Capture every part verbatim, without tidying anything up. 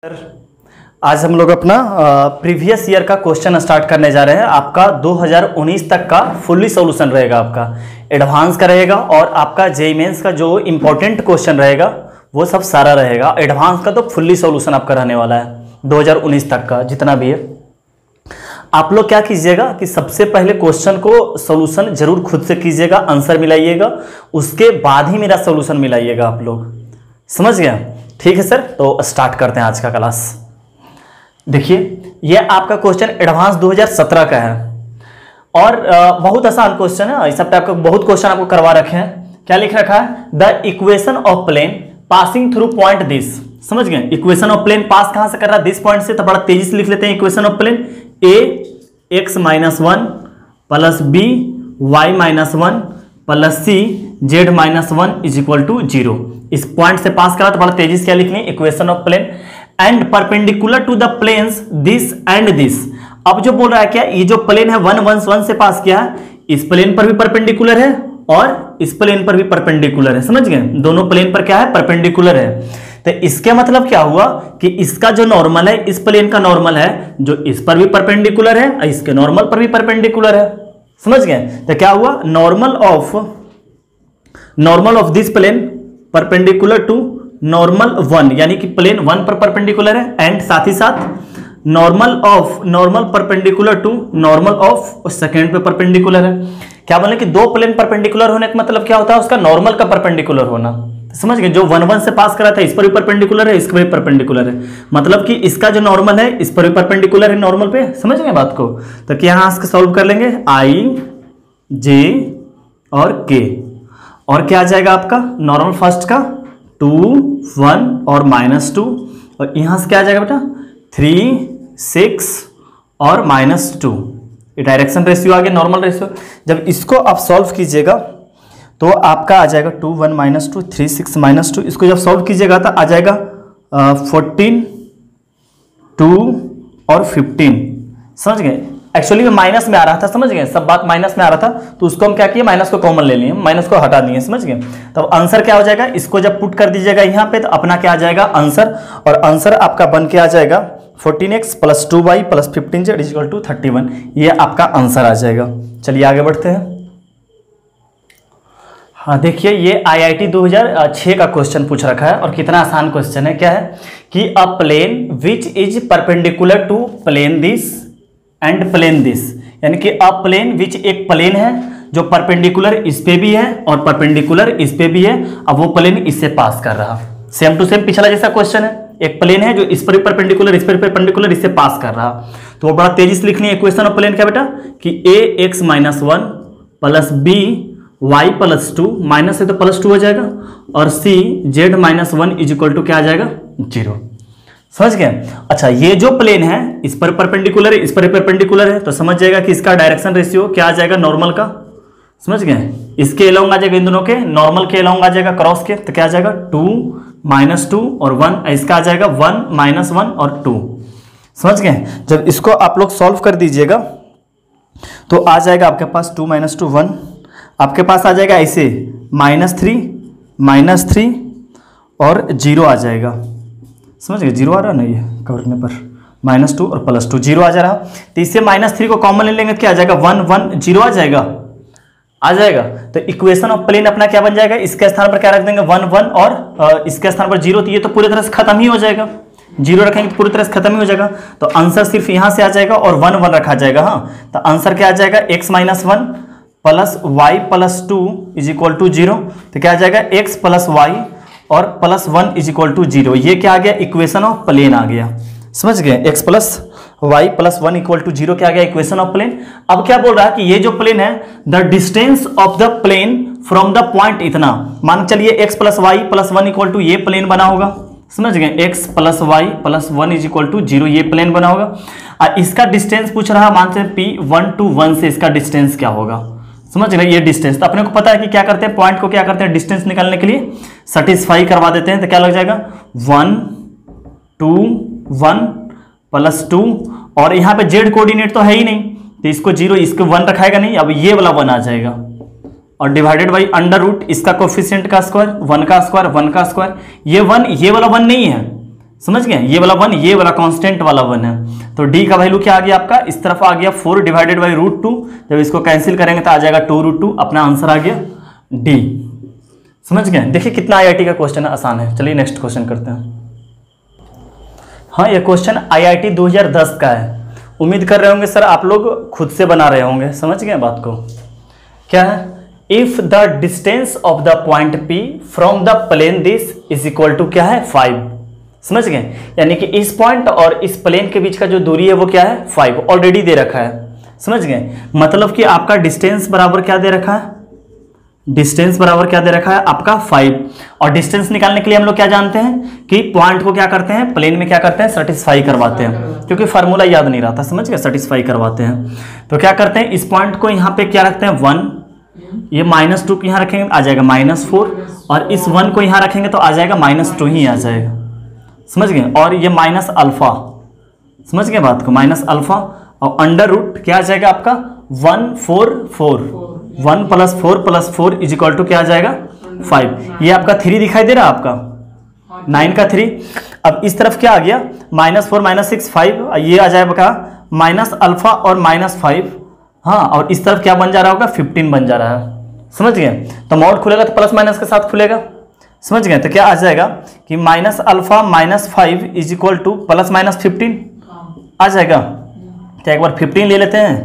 Sir आज हम लोग अपना प्रीवियस ईयर का क्वेश्चन स्टार्ट करने जा रहे हैं। आपका दो हज़ार उन्नीस तक का फुल्ली सॉल्यूशन रहेगा, आपका एडवांस का रहेगा और आपका जेईई मेंस का जो इंपॉर्टेंट क्वेश्चन रहेगा वो सब सारा रहेगा। एडवांस का तो फुल्ली सॉल्यूशन आपका रहने वाला है दो हज़ार उन्नीस तक का जितना भी है। आप लोग क्या कीजिएगा कि सबसे पहले क्वेश्चन को सॉल्यूशन जरूर खुद से कीजिएगा, आंसर मिलाइएगा, उसके बाद ही मेरा सॉल्यूशन मिलाइएगा। आप लोग समझ गए? ठीक है सर, तो स्टार्ट करते हैं आज का क्लास। देखिए ये आपका क्वेश्चन एडवांस दो हज़ार सत्रह का है और बहुत आसान क्वेश्चन है। इस हफ्ते आपको बहुत क्वेश्चन आपको करवा रखे हैं। क्या लिख रखा है? The equation of plane passing through point this. समझ गए? इक्वेशन ऑफ प्लेन पास कहां से कर रहा है? दिस पॉइंट से। तो बड़ा तेजी से लिख लेते हैं equation of plane. A x minus one plus B Y minus one plus C Z minus one is equal to zero. इस पॉइंट से पास करा तो बड़ा तेजी से क्या लिखनी है? Equation of plane and perpendicular to the planes this and this. अब जो बोल रहा है क्या, ये जो प्लेन है वन वन वन से पास किया है, इस प्लेन पर भी परपेंडिकुलर है और इस प्लेन पर भी परपेंडिकुलर है। समझ गए? दोनों प्लेन पर क्या है? परपेंडिकुलर है। तो इसके मतलब क्या हुआ कि इसका जो नॉर्मल है, इस प्लेन का नॉर्मल है जो इस पर भी परपेंडिकुलर है और इसके नॉर्मल पर भी परपेंडिकुलर है। समझ गए? तो क्या हुआ? Normal of normal of this plane perpendicular to normal one, यानी कि प्लेन वन पर परपेंडिकुलर है, एंड साथ ही साथ normal of normal perpendicular to normal of second पे परपेंडिकुलर है। क्या बोले कि दो प्लेन परपेंडिकुलर होने का मतलब क्या होता है? उसका नॉर्मल का परपेंडिकुलर होना। समझ गए? जो वन वन से पास करा था इस पर भी परपेंडिकुलर है, इस पर भी परपेंडिकुलर है, मतलब कि इसका जो नॉर्मल है इस पर भी परपेंडिकुलर है नॉर्मल पे। समझ गए बात को? तो क्या यहां से सॉल्व कर लेंगे? आई जे और के, और क्या आ जाएगा आपका नॉर्मल फर्स्ट का टू वन और माइनस टू, और यहां से क्या आ जाएगा बेटा? थ्री सिक्स और माइनस टू। ये डायरेक्शन रेशियो आ गया, नॉर्मल रेशियो। जब इसको आप सॉल्व कीजिएगा तो आपका आ जाएगा two one minus two three six minus two. इसको जब सॉल्व कीजिएगा तो आ जाएगा फोर्टीन टू और फिफ्टीन। समझ गए? एक्चुअली में माइनस में आ रहा था, समझ गए? सब बात माइनस में आ रहा था तो उसको हम क्या किए? माइनस को कॉमन ले लिए, माइनस को हटा दिए। समझ गए? तब आंसर क्या हो जाएगा? इसको जब पुट कर दीजिएगा यहाँ पे तो अपना क्या आ जाएगा? आंसर। और आंसर आपका बन के आ जाएगा fourteen x plus two y plus fifteen z equal to thirty one. ये आपका आंसर आ जाएगा। चलिए आगे बढ़ते हैं। हाँ देखिए, ये आई आई टी दो हज़ार छह का क्वेश्चन पूछ रखा है और कितना आसान क्वेश्चन है। क्या है कि a plane which is perpendicular to plane this and plane this, यानी कि अ प्लेन विच एक प्लेन है जो परपेंडिकुलर इस पे भी है और परपेंडिकुलर इस पे भी है। अब वो प्लेन इससे पास कर रहा, सेम टू सेम पिछला जैसा क्वेश्चन है। एक प्लेन है जो इस पर भी परपेंडिकुलर, इस पर भी परपेंडिकुलर, इससे पास कर रहा। तो वो बड़ा तेजी से लिखनी है इक्वेशन ऑफ प्लेन। क्या बेटा? कि a x minus one plus B Y plus two, minus है तो प्लस टू हो जाएगा, और c Z minus one is equal to क्या आ जाएगा? जीरो। समझ गए? अच्छा, ये जो प्लेन है इस पर परपेंडिकुलर है, इस पर परपेंडिकुलर है, तो समझ जाएगा कि इसका डायरेक्शन रेशियो क्या आ जाएगा? नॉर्मल का। समझ गए? इसके अलोंग आ जाएगा, इन दोनों के नॉर्मल के अलोंग आ जाएगा क्रॉस के, तो क्या आ जाएगा? टू माइनस टू और वन, इसका आ जाएगा वन माइनस वन और टू। समझ गए? जब इसको आप लोग सॉल्व कर दीजिएगा तो आ जाएगा आपके पास टू माइनस टू वन, आपके पास आ जाएगा ऐसे माइनस थ्री माइनस थ्री और जीरो आ जाएगा। समझ गए? जीरो आ रहा है ना, ये करने पर माइनस टू और प्लस टू जीरो आ जा रहा। तो इससे माइनस थ्री को कॉमन ले लेंगे, क्या आ जाएगा? वन वन जीरो आ जाएगा, आ जाएगा। तो इक्वेशन ऑफ प्लेन अपना क्या बन जाएगा? इसके स्थान पर क्या रख देंगे? वन वन और इसके स्थान पर जीरो, तो ये तो पूरी तरह से खत्म ही हो जाएगा। जीरो रखेंगे तो पूरी तरह से खत्म ही हो जाएगा। तो आंसर सिर्फ यहां से आ जाएगा और वन वन रखा जाएगा। हाँ, तो आंसर क्या आ जाएगा? X minus one plus y plus two is equal to zero. तो क्या आ जाएगा? एक्स प्लस वाई और plus one is equal to zero. ये क्या आ गया? इक्वेशन ऑफ प्लेन आ गया। समझ गए? X plus y plus one equal to zero क्या आ गया? Equation of plane. अब क्या बोल रहा है कि ये जो प्लेन है, the distance of the plane from the point इतना, मान चलिए x plus y plus one equal to ये प्लेन बना होगा। समझ गए? X plus y plus one is equal to zero, ये प्लेन बना होगा। और इसका डिस्टेंस पूछ रहा है, मानते हैं पी वन टू वन से इसका डिस्टेंस क्या होगा। समझ रहे? ये डिस्टेंस तो अपने को पता है कि क्या करते हैं, पॉइंट को क्या करते हैं, डिस्टेंस निकालने के लिए सेटिस्फाई करवा देते हैं। तो क्या लग जाएगा? One two one plus two, और यहाँ पे जेड कोऑर्डिनेट तो है ही नहीं तो इसको जीरो, इसको वन रखाएगा नहीं। अब ये वाला वन आ जाएगा और डिवाइडेड बाई अंडर रूट इसका कोफिशिएंट का स्क्वायर, वन का स्क्वायर वन का स्क्वायर। ये वन, ये वाला वन नहीं है। समझ गए, ये वाला वन, ये वाला कांस्टेंट वाला वन है। तो डी का वैल्यू क्या आ गया आपका, इस तरफ आ गया four divided by root two. जब इसको कैंसिल करेंगे तो आ जाएगा टू रूट टू, अपना आंसर आ गया डी। समझ गए, देखिए कितना आईआईटी का क्वेश्चन आसान है। चलिए नेक्स्ट क्वेश्चन करते हैं। हाँ, ये क्वेश्चन आईआईटी दो हज़ार दस का है। उम्मीद कर रहे होंगे सर आप लोग खुद से बना रहे होंगे। समझ गए बात को, क्या है, if the distance of the point p from the plane this is equal to क्या है, फाइव। समझ गए, यानी कि इस पॉइंट और इस प्लेन के बीच का जो दूरी है वो क्या है, फाइव, ऑलरेडी दे रखा है। समझ गए, मतलब कि आपका डिस्टेंस बराबर क्या दे रखा है, डिस्टेंस बराबर क्या दे रखा है आपका फाइव। और डिस्टेंस निकालने के लिए हम लोग क्या जानते हैं कि पॉइंट को क्या करते हैं, प्लेन में क्या करते हैं, सेटिस्फाई करवाते हैं, क्योंकि फार्मूला याद नहीं रहता। समझ गए, सेटिस्फाई करवाते हैं। तो क्या करते हैं, इस पॉइंट को यहाँ पे क्या रखते हैं, वन, ये माइनस टू यहाँ रखेंगे आ जाएगा माइनस फोर, और इस वन को यहाँ रखेंगे तो आ जाएगा माइनस टू ही आ जाएगा। समझ गए, और ये माइनस अल्फा, समझ गए बात को, माइनस अल्फा, और अंडर रूट क्या आ जाएगा आपका one four four, one plus four plus four is equal to क्या आ जाएगा, फाइव। ये आपका थ्री दिखाई दे रहा है आपका, नाइन का थ्री। अब इस तरफ क्या आ गया, minus four minus six five, ये आ जाएगा माइनस अल्फा और माइनस फाइव। हाँ, और इस तरफ क्या बन जा रहा होगा, फिफ्टीन बन जा रहा है। समझ गए, तो मॉड खुलेगा तो प्लस माइनस के साथ खुलेगा। समझ गए, तो क्या आ जाएगा कि minus alpha minus five is equal to plus minus fifteen आ जाएगा। क्या एक बार फिफ्टीन ले लेते हैं,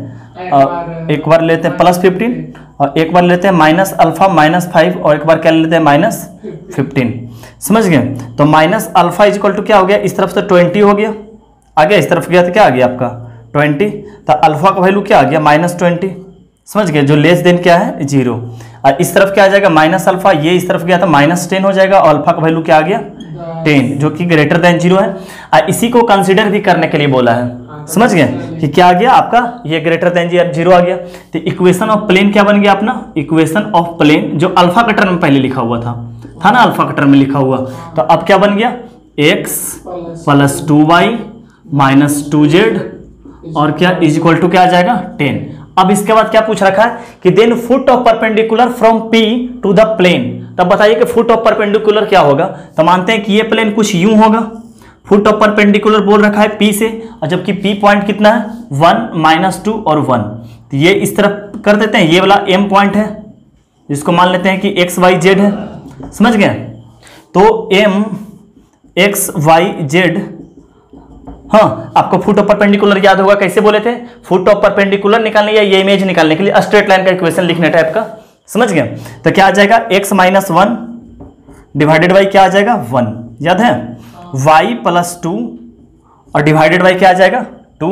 और एक बार लेते हैं प्लस फिफ्टीन, और एक बार लेते हैं माइनस अल्फा माइनस फाइव, और एक बार क्या लेते हैं माइनस फिफ्टीन। समझ गए, तो minus alpha is equal to क्या हो गया, इस तरफ से ट्वेंटी हो गया, आ गया, इस तरफ गया तो क्या आ गया आपका ट्वेंटी। तो अल्फा का वैल्यू क्या आ गया, माइनस ट्वेंटी। समझ गए, जो लेस देन क्या है, जीरो। और इस तरफ क्या आ जाएगा, माइनस अल्फा, ये इस तरफ गया था माइनस टेन हो जाएगा, और अल्फा का वैल्यू क्या आ गया, टेन, जो कि ग्रेटर देन जीरो है। और इसी को कंसीडर भी करने के लिए बोला है। समझ गए कि क्या आ गया आपका, ये ग्रेटर देन जीरो आ गया। तो इक्वेशन ऑफ प्लेन क्या बन गया अपना, इक्वेशन ऑफ प्लेन, जो अल्फा का टर्म में पहले लिखा हुआ था था ना, अल्फा का टर्म में लिखा हुआ, तो अब क्या बन गया, x plus two y minus two z, और क्या इज इक्वल टू क्या आ जाएगा, टेन। अब इसके बाद क्या पूछ रखा है कि then foot of perpendicular from p to the plane. तब बताइए कि फुट ऑफ परपेंडिकुलर क्या होगा। तो मानते हैं कि ये प्लेन कुछ यूं होगा, फुट ऑफ परपेंडिकुलर बोल रखा है पी से, और जबकि पी पॉइंट कितना है, वन माइनस टू और वन। तो ये इस तरफ कर देते हैं, ये वाला एम पॉइंट है, जिसको मान लेते हैं कि एक्स वाई जेड है। समझ गए, तो एम एक्स वाई जेड। हाँ, आपको फुट ऑफ परपेंडिकुलर याद होगा, कैसे बोले थे, फुट ऑफ परपेंडिकुलर निकालने या ये इमेज निकालने के लिए स्ट्रेट लाइन का इक्वेशन लिखने टाइप का। समझ गए, तो क्या आ जाएगा, x minus one divided by क्या आ जाएगा, वन, याद है, y प्लस टू, और डिवाइडेड बाई क्या आ जाएगा, टू।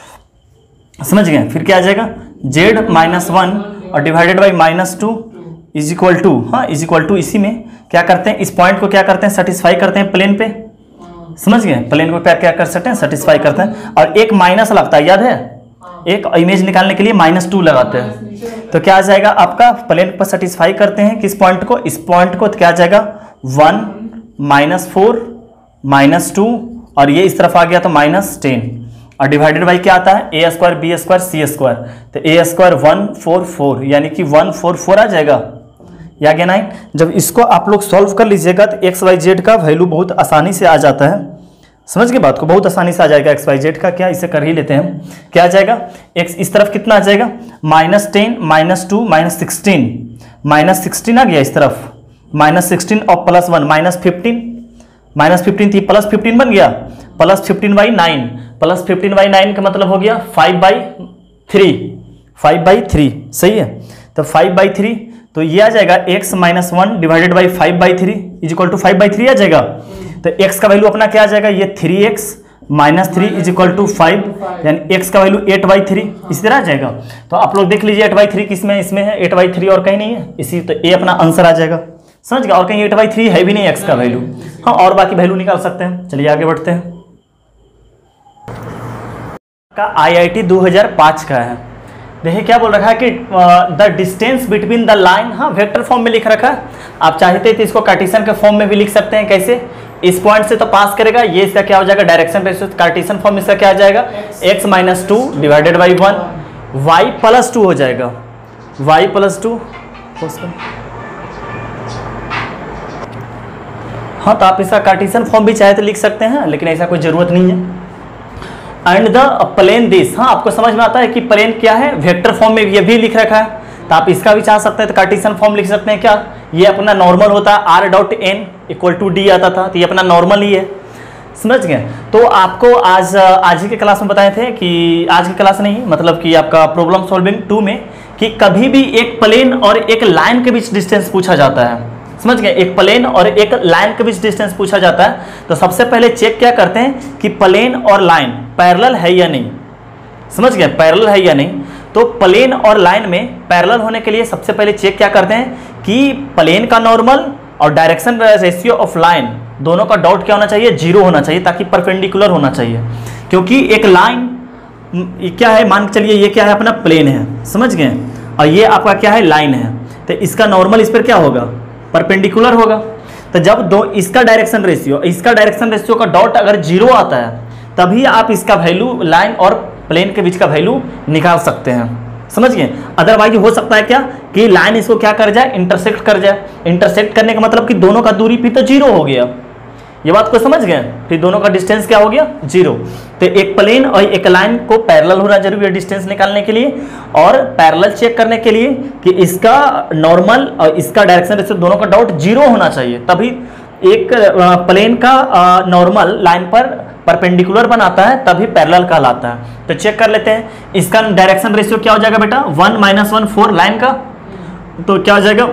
समझ गए, फिर क्या आ जाएगा, z माइनस वन और divided by minus two is equal to, हाँ इज इक्वल टू, इसी में क्या करते हैं, इस पॉइंट को क्या करते हैं, सेटिस्फाई करते हैं प्लेन पे। समझ गए, प्लेन को क्या क्या कर सकते हैं, सेटिस्फाई करते हैं, और एक माइनस लगता है, याद है, एक इमेज निकालने के लिए माइनस टू लगाते हैं। तो क्या आ जाएगा आपका, प्लेन पर सेटिस्फाई करते हैं किस पॉइंट को, इस पॉइंट को, तो क्या आ जाएगा, one minus four minus two, और ये इस तरफ आ गया तो माइनस टेन, और डिवाइडेड बाई क्या आता है, a square B square C square. तो a square one four four, यानी कि वन फोर फोर आ जाएगा, या गया नाइन। जब इसको आप लोग सॉल्व कर लीजिएगा तो एक्स वाई जेड का वैल्यू बहुत आसानी से आ जाता है। समझ गए बात को, बहुत आसानी से आ जाएगा एक्स वाई जेड का। क्या, इसे कर ही लेते हैं, क्या आ जाएगा, एक्स इस तरफ कितना आ जाएगा, minus ten minus two minus sixteen, minus sixteen आ गया इस तरफ, माइनस सिक्सटीन और plus one minus fifteen, minus fifteen थी प्लस फिफ्टीन बन गया, plus fifteen by nine, plus fifteen by nine का मतलब हो गया five by three, five by three, सही है। तो फाइव बाई थ्री, तो ये आ जाएगा x minus one divided by five by three is equal to five by three आ जाएगा। तो एक्स का वैल्यू अपना क्या आ जाएगा, ये three x minus three is equal to five, यानी एक्स का वैल्यू एट बाई थ्री, इसी तरह आ जाएगा। तो आप लोग देख लीजिए एट बाई थ्री किस में, इसमें है एट बाई थ्री और कहीं नहीं है, इसी तो ए अपना आंसर आ जाएगा। समझ गया, और कहीं एट बाई थ्री है भी नहीं एक्स का वैल्यू। हाँ, और बाकी वैल्यू निकाल सकते हैं। चलिए आगे बढ़ते हैं। का आईआईटी दो हज़ार पाँच का है। देखिए क्या बोल रखा है कि the distance between the line, हाँ वेक्टर फॉर्म में लिख रखा है। आप चाहते तो इसको कार्टेशियन के फॉर्म में भी लिख सकते हैं। कैसे, इस पॉइंट से तो पास करेगा, ये इसका क्या हो जाएगा, डायरेक्शन पे कार्टेशियन फॉर्म इसका क्या आ जाएगा, x minus two divided by one, y plus two हो जाएगा, वाई प्लस टू। हाँ, तो आप इसका कार्टेशियन फॉर्म भी चाहे तो लिख सकते हैं, लेकिन ऐसा कोई जरूरत नहीं है। एंड द प्लेन दिस, हाँ आपको समझ में आता है कि प्लेन क्या है, वेक्टर फॉर्म में ये भी लिख रखा है, तो आप इसका भी चाह सकते हैं तो कार्टेशियन फॉर्म लिख सकते हैं। क्या ये अपना नॉर्मल होता है, r dot n equal to d आता था, तो ये अपना नॉर्मल ही है, समझ गए। तो आपको आज आज ही के क्लास में बताए थे कि आज की क्लास नहीं, मतलब कि आपका प्रॉब्लम सॉल्विंग टू में, कि कभी भी एक प्लेन और एक लाइन के बीच डिस्टेंस पूछा जाता है, समझ गए। एक प्लेन और एक लाइन के बीच डिस्टेंस पूछा जाता है, तो सबसे पहले चेक क्या करते हैं कि प्लेन और लाइन पैरेलल है या नहीं, समझ गए, पैरेलल है या नहीं। तो प्लेन और लाइन में पैरेलल होने के लिए सबसे पहले चेक क्या करते हैं कि प्लेन का नॉर्मल और डायरेक्शन रेशियो ऑफ लाइन दोनों का डॉट क्या होना चाहिए, जीरो होना चाहिए, ताकि परपेंडिकुलर होना चाहिए। क्योंकि एक लाइन क्या है, मान के चलिए ये क्या है, अपना प्लेन है, समझ गए, और ये आपका क्या है, लाइन है, तो इसका नॉर्मल इस पर क्या होगा, परपेंडिकुलर होगा। तो जब दो इसका डायरेक्शन रेशियो इसका डायरेक्शन रेशियो का डॉट अगर जीरो आता है, तभी आप इसका वैल्यू लाइन और प्लेन के बीच का वैल्यू निकाल सकते हैं, समझ गए। अदरवाइज हो सकता है क्या कि लाइन इसको क्या कर जाए, इंटरसेक्ट कर जाए। इंटरसेक्ट करने का मतलब कि दोनों का दूरी फिर तो जीरो हो गया, ये बात को समझ गए, फिर दोनों का डिस्टेंस क्या हो गया, जीरो। तो एक प्लेन और एक लाइन को पैरेलल होना जरूरी है डिस्टेंस निकालने के लिए, और पैरेलल चेक करने के लिए कि इसका नॉर्मल और इसका डायरेक्शन रेशियो दोनों का डॉट जीरो होना चाहिए, तभी एक प्लेन का नॉर्मल लाइन पर परपेंडिकुलर बनाता है, तभी पैरेलल कहलाता है। तो चेक कर लेते हैं, इसका डायरेक्शन रेशियो क्या हो जाएगा बेटा, one minus one four line का, तो क्या हो जाएगा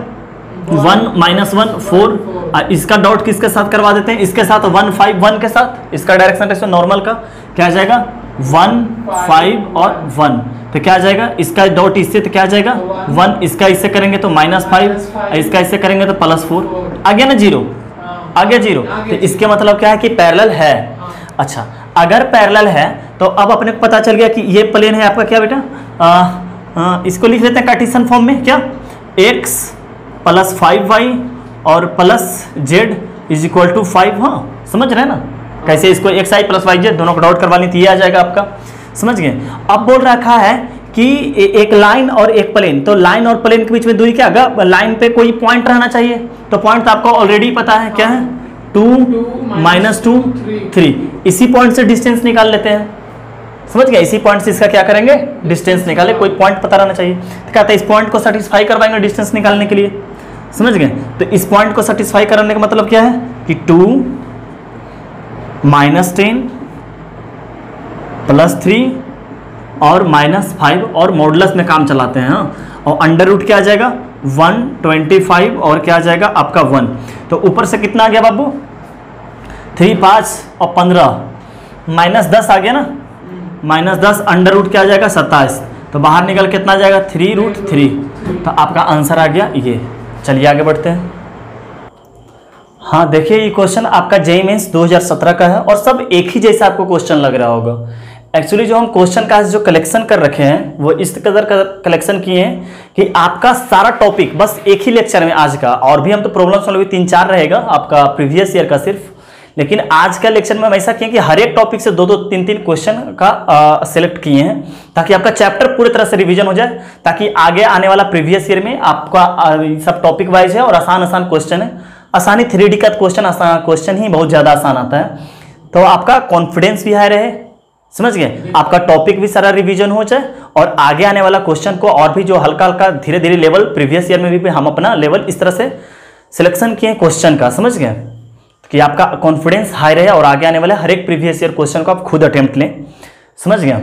वन माइनस वन फोर। इसका डॉट किसके साथ करवा देते हैं, इसके साथ वन फाइव वन के साथ, इसका डायरेक्शन रेशियो नॉर्मल का क्या आ जाएगा, वन फाइव और वन, तो क्या आ जाएगा, इसका डॉट इससे तो क्या आ जाएगा वन, इसका इससे करेंगे तो माइनस फाइव, इसका इससे करेंगे तो प्लस फोर, आ गया ना जीरो, आ गया जीरो। तो इसके मतलब क्या है कि पैरेलल है। अच्छा, अगर पैरेलल है तो अब अपने को पता चल गया कि ये प्लेन है आपका क्या बेटा, आ, आ, इसको लिख लेते हैं कार्टेशियन फॉर्म में, क्या x प्लस फाइव वाई और plus z is equal to five. हाँ समझ रहे हैं ना कैसे, इसको x i plus y z दोनों को डॉट करवानी थी, ये आ जाएगा आपका, समझ गए। अब बोल रखा है कि एक लाइन और एक प्लेन, तो लाइन और प्लेन के बीच में दूरी क्या होगा, लाइन पे कोई पॉइंट रहना चाहिए, तो पॉइंट तो आपको ऑलरेडी पता है क्या है, टू माइनस टू थ्री। इसी पॉइंट से डिस्टेंस निकाल लेते हैं, समझ गए, इसी पॉइंट से इसका क्या करेंगे, डिस्टेंस निकाले, कोई पॉइंट पता रहना चाहिए। तो कहते हैं इस पॉइंट को सेटिस्फाई करवाएंगे डिस्टेंस निकालने के लिए, समझ गए। तो इस पॉइंट को सेटिस्फाई करने का मतलब क्या है कि two minus ten plus three और माइनस फाइव, और मॉडुलस में काम चलाते हैं, हाँ, और अंडर रूट क्या आ जाएगा वन ट्वेंटी फाइव और क्या आ जाएगा आपका वन। तो ऊपर से कितना आ गया बाबू, थ्री पाँच और पंद्रह, माइनस दस आ गया ना, माइनस दस, अंडर रूट क्या आ जाएगा सत्ताईस, तो बाहर निकल कितना आ जाएगा थ्री रूट थ्री। तो आपका आंसर आ गया ये। चलिए आगे बढ़ते हैं। हाँ देखिए, ये क्वेश्चन आपका जेईई मेंस दो हज़ार सत्रह का है और सब एक ही जैसा आपको क्वेश्चन लग रहा होगा। एक्चुअली जो हम क्वेश्चन का जो कलेक्शन कर रखे हैं वो इस कदर कलेक्शन किए हैं कि आपका सारा टॉपिक बस एक ही लेक्चर में आज का, और भी हम तो प्रॉब्लम सॉल्व भी तीन चार रहेगा आपका प्रीवियस ईयर का सिर्फ, लेकिन आज का लेक्चर में हम ऐसा किए कि हर एक टॉपिक से दो दो तीन तीन क्वेश्चन का सिलेक्ट किए हैं, ताकि आपका चैप्टर पूरी तरह से रिवीजन हो जाए, ताकि आगे आने वाला प्रीवियस ईयर में आपका आ, सब टॉपिक वाइज है और आसान आसान क्वेश्चन है। आसानी थ्री डी का क्वेश्चन आसान क्वेश्चन ही बहुत ज़्यादा आसान आता है, तो आपका कॉन्फिडेंस भी हाई रहे, समझ गए, आपका टॉपिक भी सारा रिवीजन हो जाए, और आगे आने वाला क्वेश्चन को और भी जो हल्का हल्का धीरे धीरे लेवल प्रीवियस ईयर में भी, भी हम अपना लेवल इस तरह से सिलेक्शन किए क्वेश्चन का, समझ गए, कि आपका कॉन्फिडेंस हाई रहे और आगे आने वाले हर एक प्रीवियस ईयर क्वेश्चन को आप खुद अटेम्प्ट लें, समझ गए।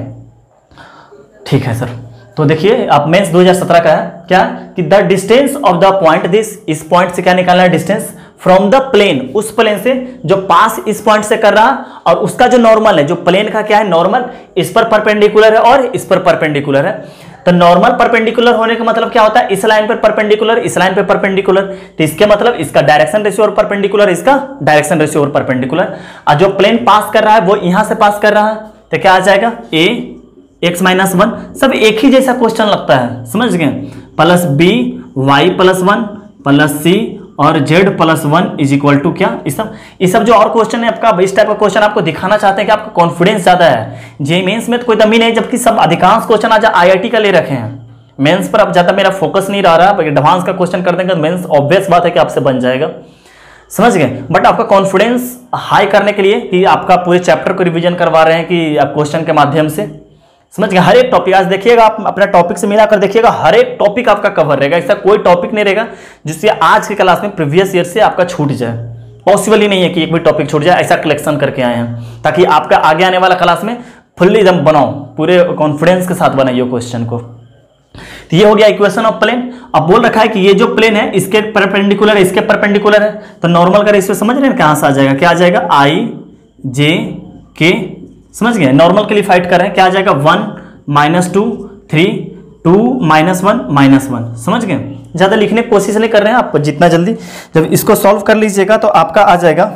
ठीक है सर, तो देखिए आप मेंस दो हज़ार सत्रह का है क्या कि the distance of the point this, इस पॉइंट से क्या निकालना है डिस्टेंस, फ्रॉम द प्लेन, उस प्लेन से जो पास इस पॉइंट से कर रहा, और उसका जो नॉर्मल है, जो प्लेन का क्या है नॉर्मल, इस पर परपेंडिकुलर है और इस पर परपेंडिकुलर है। तो नॉर्मल परपेंडिकुलर होने का मतलब क्या होता है, इस लाइन पर परपेंडिकुलर, इस लाइन पर परपेंडिकुलर, तो इसके मतलब इसका डायरेक्शन रेशियो और परपेंडिकुलर, इसका डायरेक्शन रेशियो और परपेंडिकुलर, और जो प्लेन पास कर रहा है वो यहां से पास कर रहा है, तो क्या आ जाएगा ए एक्स माइनस वन, सब एक ही जैसा क्वेश्चन लगता है, समझ गए, plus B Y plus one plus c और z plus one is equal to क्या, इस सब ये सब जो और क्वेश्चन है आपका, इस टाइप का क्वेश्चन आपको दिखाना चाहते हैं कि आपका कॉन्फिडेंस ज्यादा है। जेईई मेंस में तो कोई कमी नहीं, जबकि सब अधिकांश क्वेश्चन आज आईआईटी का ले रखे हैं, मेंस पर अब ज्यादा मेरा फोकस नहीं रह रहा, एडवांस का क्वेश्चन कर देंगे, मेंस ऑब्वियस बात है कि आपसे बन जाएगा। समझ गए। बट आपका कॉन्फिडेंस हाई करने के लिए कि आपका पूरे चैप्टर को रिवीजन करवा रहे हैं कि आप क्वेश्चन के माध्यम से, समझ गए। हर एक टॉपिक आज देखिएगा, आप अपना टॉपिक से मिलाकर देखिएगा, हर एक टॉपिक आपका कवर रहेगा। ऐसा कोई टॉपिक नहीं रहेगा जिससे आज की क्लास में प्रीवियस ईयर से आपका छूट जाए। पॉसिबल ही नहीं है कि एक भी टॉपिक छूट जाए, ऐसा कलेक्शन करके आए हैं ताकि आपका आगे आने वाला क्लास में फुल्ली एकदम बनाओ, पूरे कॉन्फिडेंस के साथ बनाइए क्वेश्चन को। तो ये हो गया इक्वेशन ऑफ प्लेन। अब बोल रखा है कि ये जो प्लेन है इसके परपेंडिकुलर है, इसके परपेंडिकुलर है, तो नॉर्मल का रेशियो समझ रहे हैं कहां से आ जाएगा, क्या आ जाएगा, आई जे के, समझ गए। नॉर्मल के लिए फाइट कर रहे हैं, क्या आ जाएगा, one minus two three two minus one minus one, समझ गए। ज्यादा लिखने की कोशिश नहीं कर रहे हैं आप, जितना जल्दी जब इसको सॉल्व कर लीजिएगा तो आपका आ जाएगा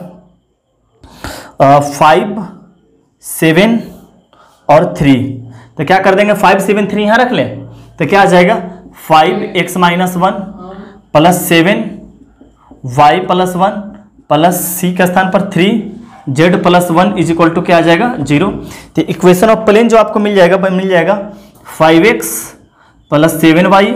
फाइव सेवन और थ्री। तो क्या कर देंगे, फाइव सेवन थ्री यहां रख लें, तो क्या आ जाएगा, five x minus one plus seven y plus one plus c के स्थान पर three z plus one is equal to क्या आ जाएगा, जीरो। तो इक्वेशन ऑफ प्लेन जो आपको मिल जाएगा मिल जाएगा five x plus seven y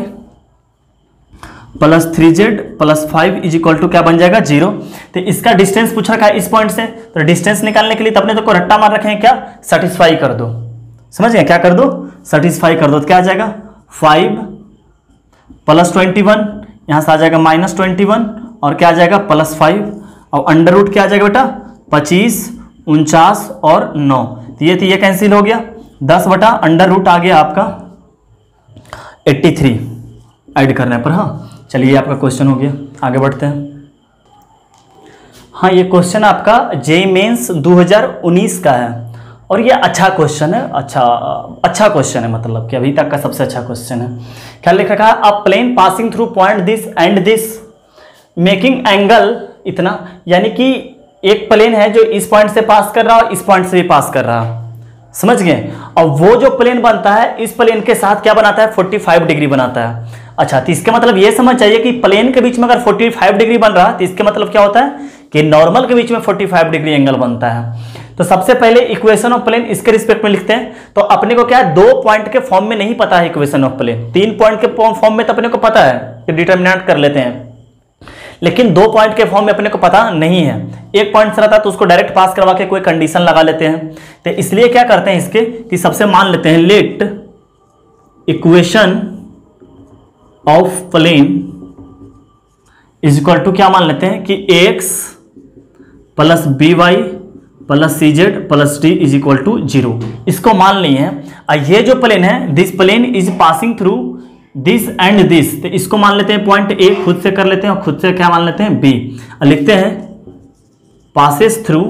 plus three z plus five is equal to क्या बन जाएगा, जीरो। तो इसका डिस्टेंस पूछ रखा है इस पॉइंट से, तो डिस्टेंस निकालने के लिए तो अपने तो रट्टा मार रखे हैं, क्या सेटिस्फाई कर दो, समझ गए, क्या कर दो, सेटिस्फाई कर दो। तो क्या आ जाएगा, फाइव प्लस ट्वेंटी वन, यहां से आ जाएगा माइनस ट्वेंटी वन और क्या आ जाएगा प्लस फाइव, और अंडर रूट क्या आ जाएगा बेटा, पच्चीस उनचास और नौ। तो ये तो ये कैंसिल हो गया, दस बटा अंडर रूट आ गया आपका एट्टी थ्री ऐड करने पर। हाँ चलिए आपका क्वेश्चन हो गया, आगे बढ़ते हैं। हाँ ये क्वेश्चन आपका जेईई मेंस दो हज़ार उन्नीस का है और ये अच्छा क्वेश्चन है, अच्छा अच्छा क्वेश्चन है, मतलब कि अभी तक का सबसे अच्छा क्वेश्चन है। क्या लिख रखा है, a plane passing through point this and this making angle इतना, यानी कि एक प्लेन है जो इस पॉइंट से पास कर रहा है और इस पॉइंट से भी पास कर रहा है, समझ गए। और वो जो प्लेन बनता है इस प्लेन के साथ क्या बनाता है, पैंतालीस डिग्री बनाता है। अच्छा, तो इसके मतलब ये समझ चाहिए कि प्लेन के बीच में अगर पैंतालीस डिग्री बन रहा है तो इसके मतलब क्या होता है कि नॉर्मल के बीच में पैंतालीस डिग्री एंगल बनता है। तो सबसे पहले इक्वेशन ऑफ प्लेन इसके रिस्पेक्ट में लिखते हैं। तो अपने को क्या है, दो पॉइंट के फॉर्म में नहीं पता है इक्वेशन ऑफ प्लेन, तीन पॉइंट के फॉर्म में तो अपने को पता है कि डिटरमिनेंट कर लेते हैं, लेकिन दो पॉइंट के फॉर्म में अपने को पता नहीं है। एक पॉइंट से रहता है तो उसको डायरेक्ट पास करवा के कोई कंडीशन लगा लेते हैं। तो इसलिए क्या करते हैं इसके कि सबसे मान लेते हैं let equation of plane is equal to क्या मान लेते हैं कि x plus B Y plus C z plus D is equal to zero, इसको मान लिए हैं। ये जो प्लेन है this plane is passing through this and this, तो इसको मान लेते हैं पॉइंट ए, खुद से कर लेते हैं और खुद से क्या मान लेते हैं बी, लिखते हैं passes through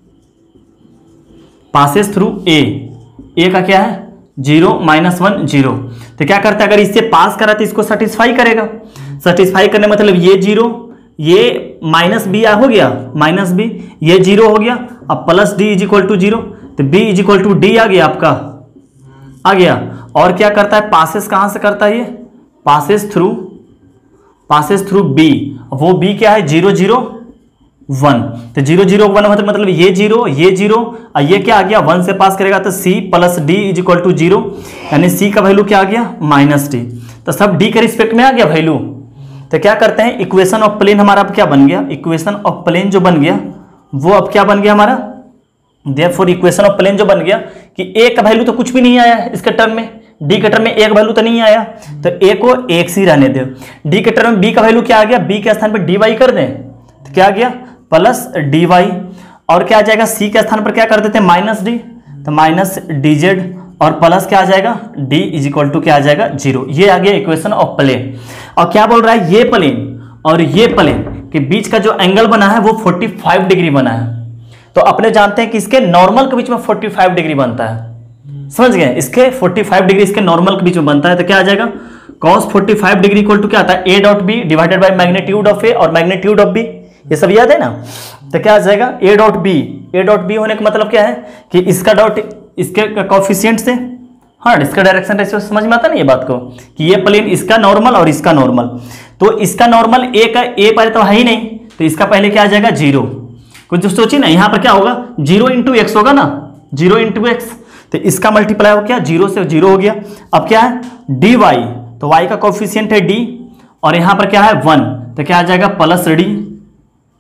passes through a, a का क्या है जीरो माइनस वन जीरो। तो क्या करते हैं, अगर इससे पास करा तो इसको सेटिस्फाई करेगा, सेटिस्फाई करने मतलब ये जीरो ये माइनस बी हो गया माइनस बी, ये जीरो हो गया, अब plus D is equal to zero, तो b is equal to d आ गया आपका आ गया। और क्या करता है, पासेस कहां से करता है, ये passes through passes through b, वो बी क्या है जीरो जीरो वन, तो जीरो जीरो वन मतलब ये जीरो ये जीरो और ये क्या आ गया वन से पास करेगा तो C plus D is equal to zero, यानी सी का वैल्यू क्या आ गया माइनस डी, तो सब डी के रिस्पेक्ट में आ गया वैल्यू। तो क्या करते हैं, इक्वेशन ऑफ प्लेन हमारा अब क्या बन गया, इक्वेशन ऑफ प्लेन जो बन गया वो अब क्या बन गया हमारा, देयरफॉर इक्वेशन ऑफ प्लेन जो बन गया कि ए का वैल्यू तो कुछ भी नहीं आया इसके टर्म में, डी के टर्म में एक वैल्यू तो नहीं आया, तो ए को एक ही रहने दो। डी के टर्म में बी का वैल्यू क्या आ गया, बी के स्थान पर डी वाई कर दें तो क्या आ गया प्लस डी वाई, और क्या आ जाएगा सी के स्थान पर क्या कर देते हैं माइनस डी, तो माइनस डी जेड और प्लस क्या आ जाएगा डी इज इक्वल टू क्या आ जाएगा जीरो। ये आ गया इक्वेशन ऑफ प्लेन। और क्या बोल रहा है, ये प्लेन और ये प्लेन के बीच का जो एंगल बना है वो पैंतालीस डिग्री बना है। तो अपने जानते हैं कि इसके नॉर्मल के बीच में पैंतालीस डिग्री बनता है, समझ गए, इसके पैंतालीस डिग्री इसके नॉर्मल के बीच में बनता है। तो क्या आ जाएगा cos पैंतालीस डिग्री इक्वल टू क्या आता है a dot b divided by magnitude of a और मैग्नीट्यूड ऑफ बी, ये सब याद है ना। तो क्या आ जाएगा a dot b, a dot b होने का मतलब क्या है कि इसका डॉट इसके कोफिशिएंट से, हाँ इसका डायरेक्शन रेशियो समझ में आता ना ये बात को कि ये प्लेन इसका नॉर्मल और इसका नॉर्मल, तो इसका नॉर्मल ए का ए पहले तो है ही नहीं, तो इसका पहले क्या आ जाएगा जीरो। कुछ सोचिए ना, यहाँ पर क्या होगा जीरो इंटू एक्स होगा ना, जीरो इंटू एक्स, तो इसका मल्टीप्लाई हो गया जीरो से जीरो हो गया। अब क्या है डी वाई, तो वाई का कोफिशिएंट है डी और यहाँ पर क्या है वन, तो क्या आ जाएगा प्लस डी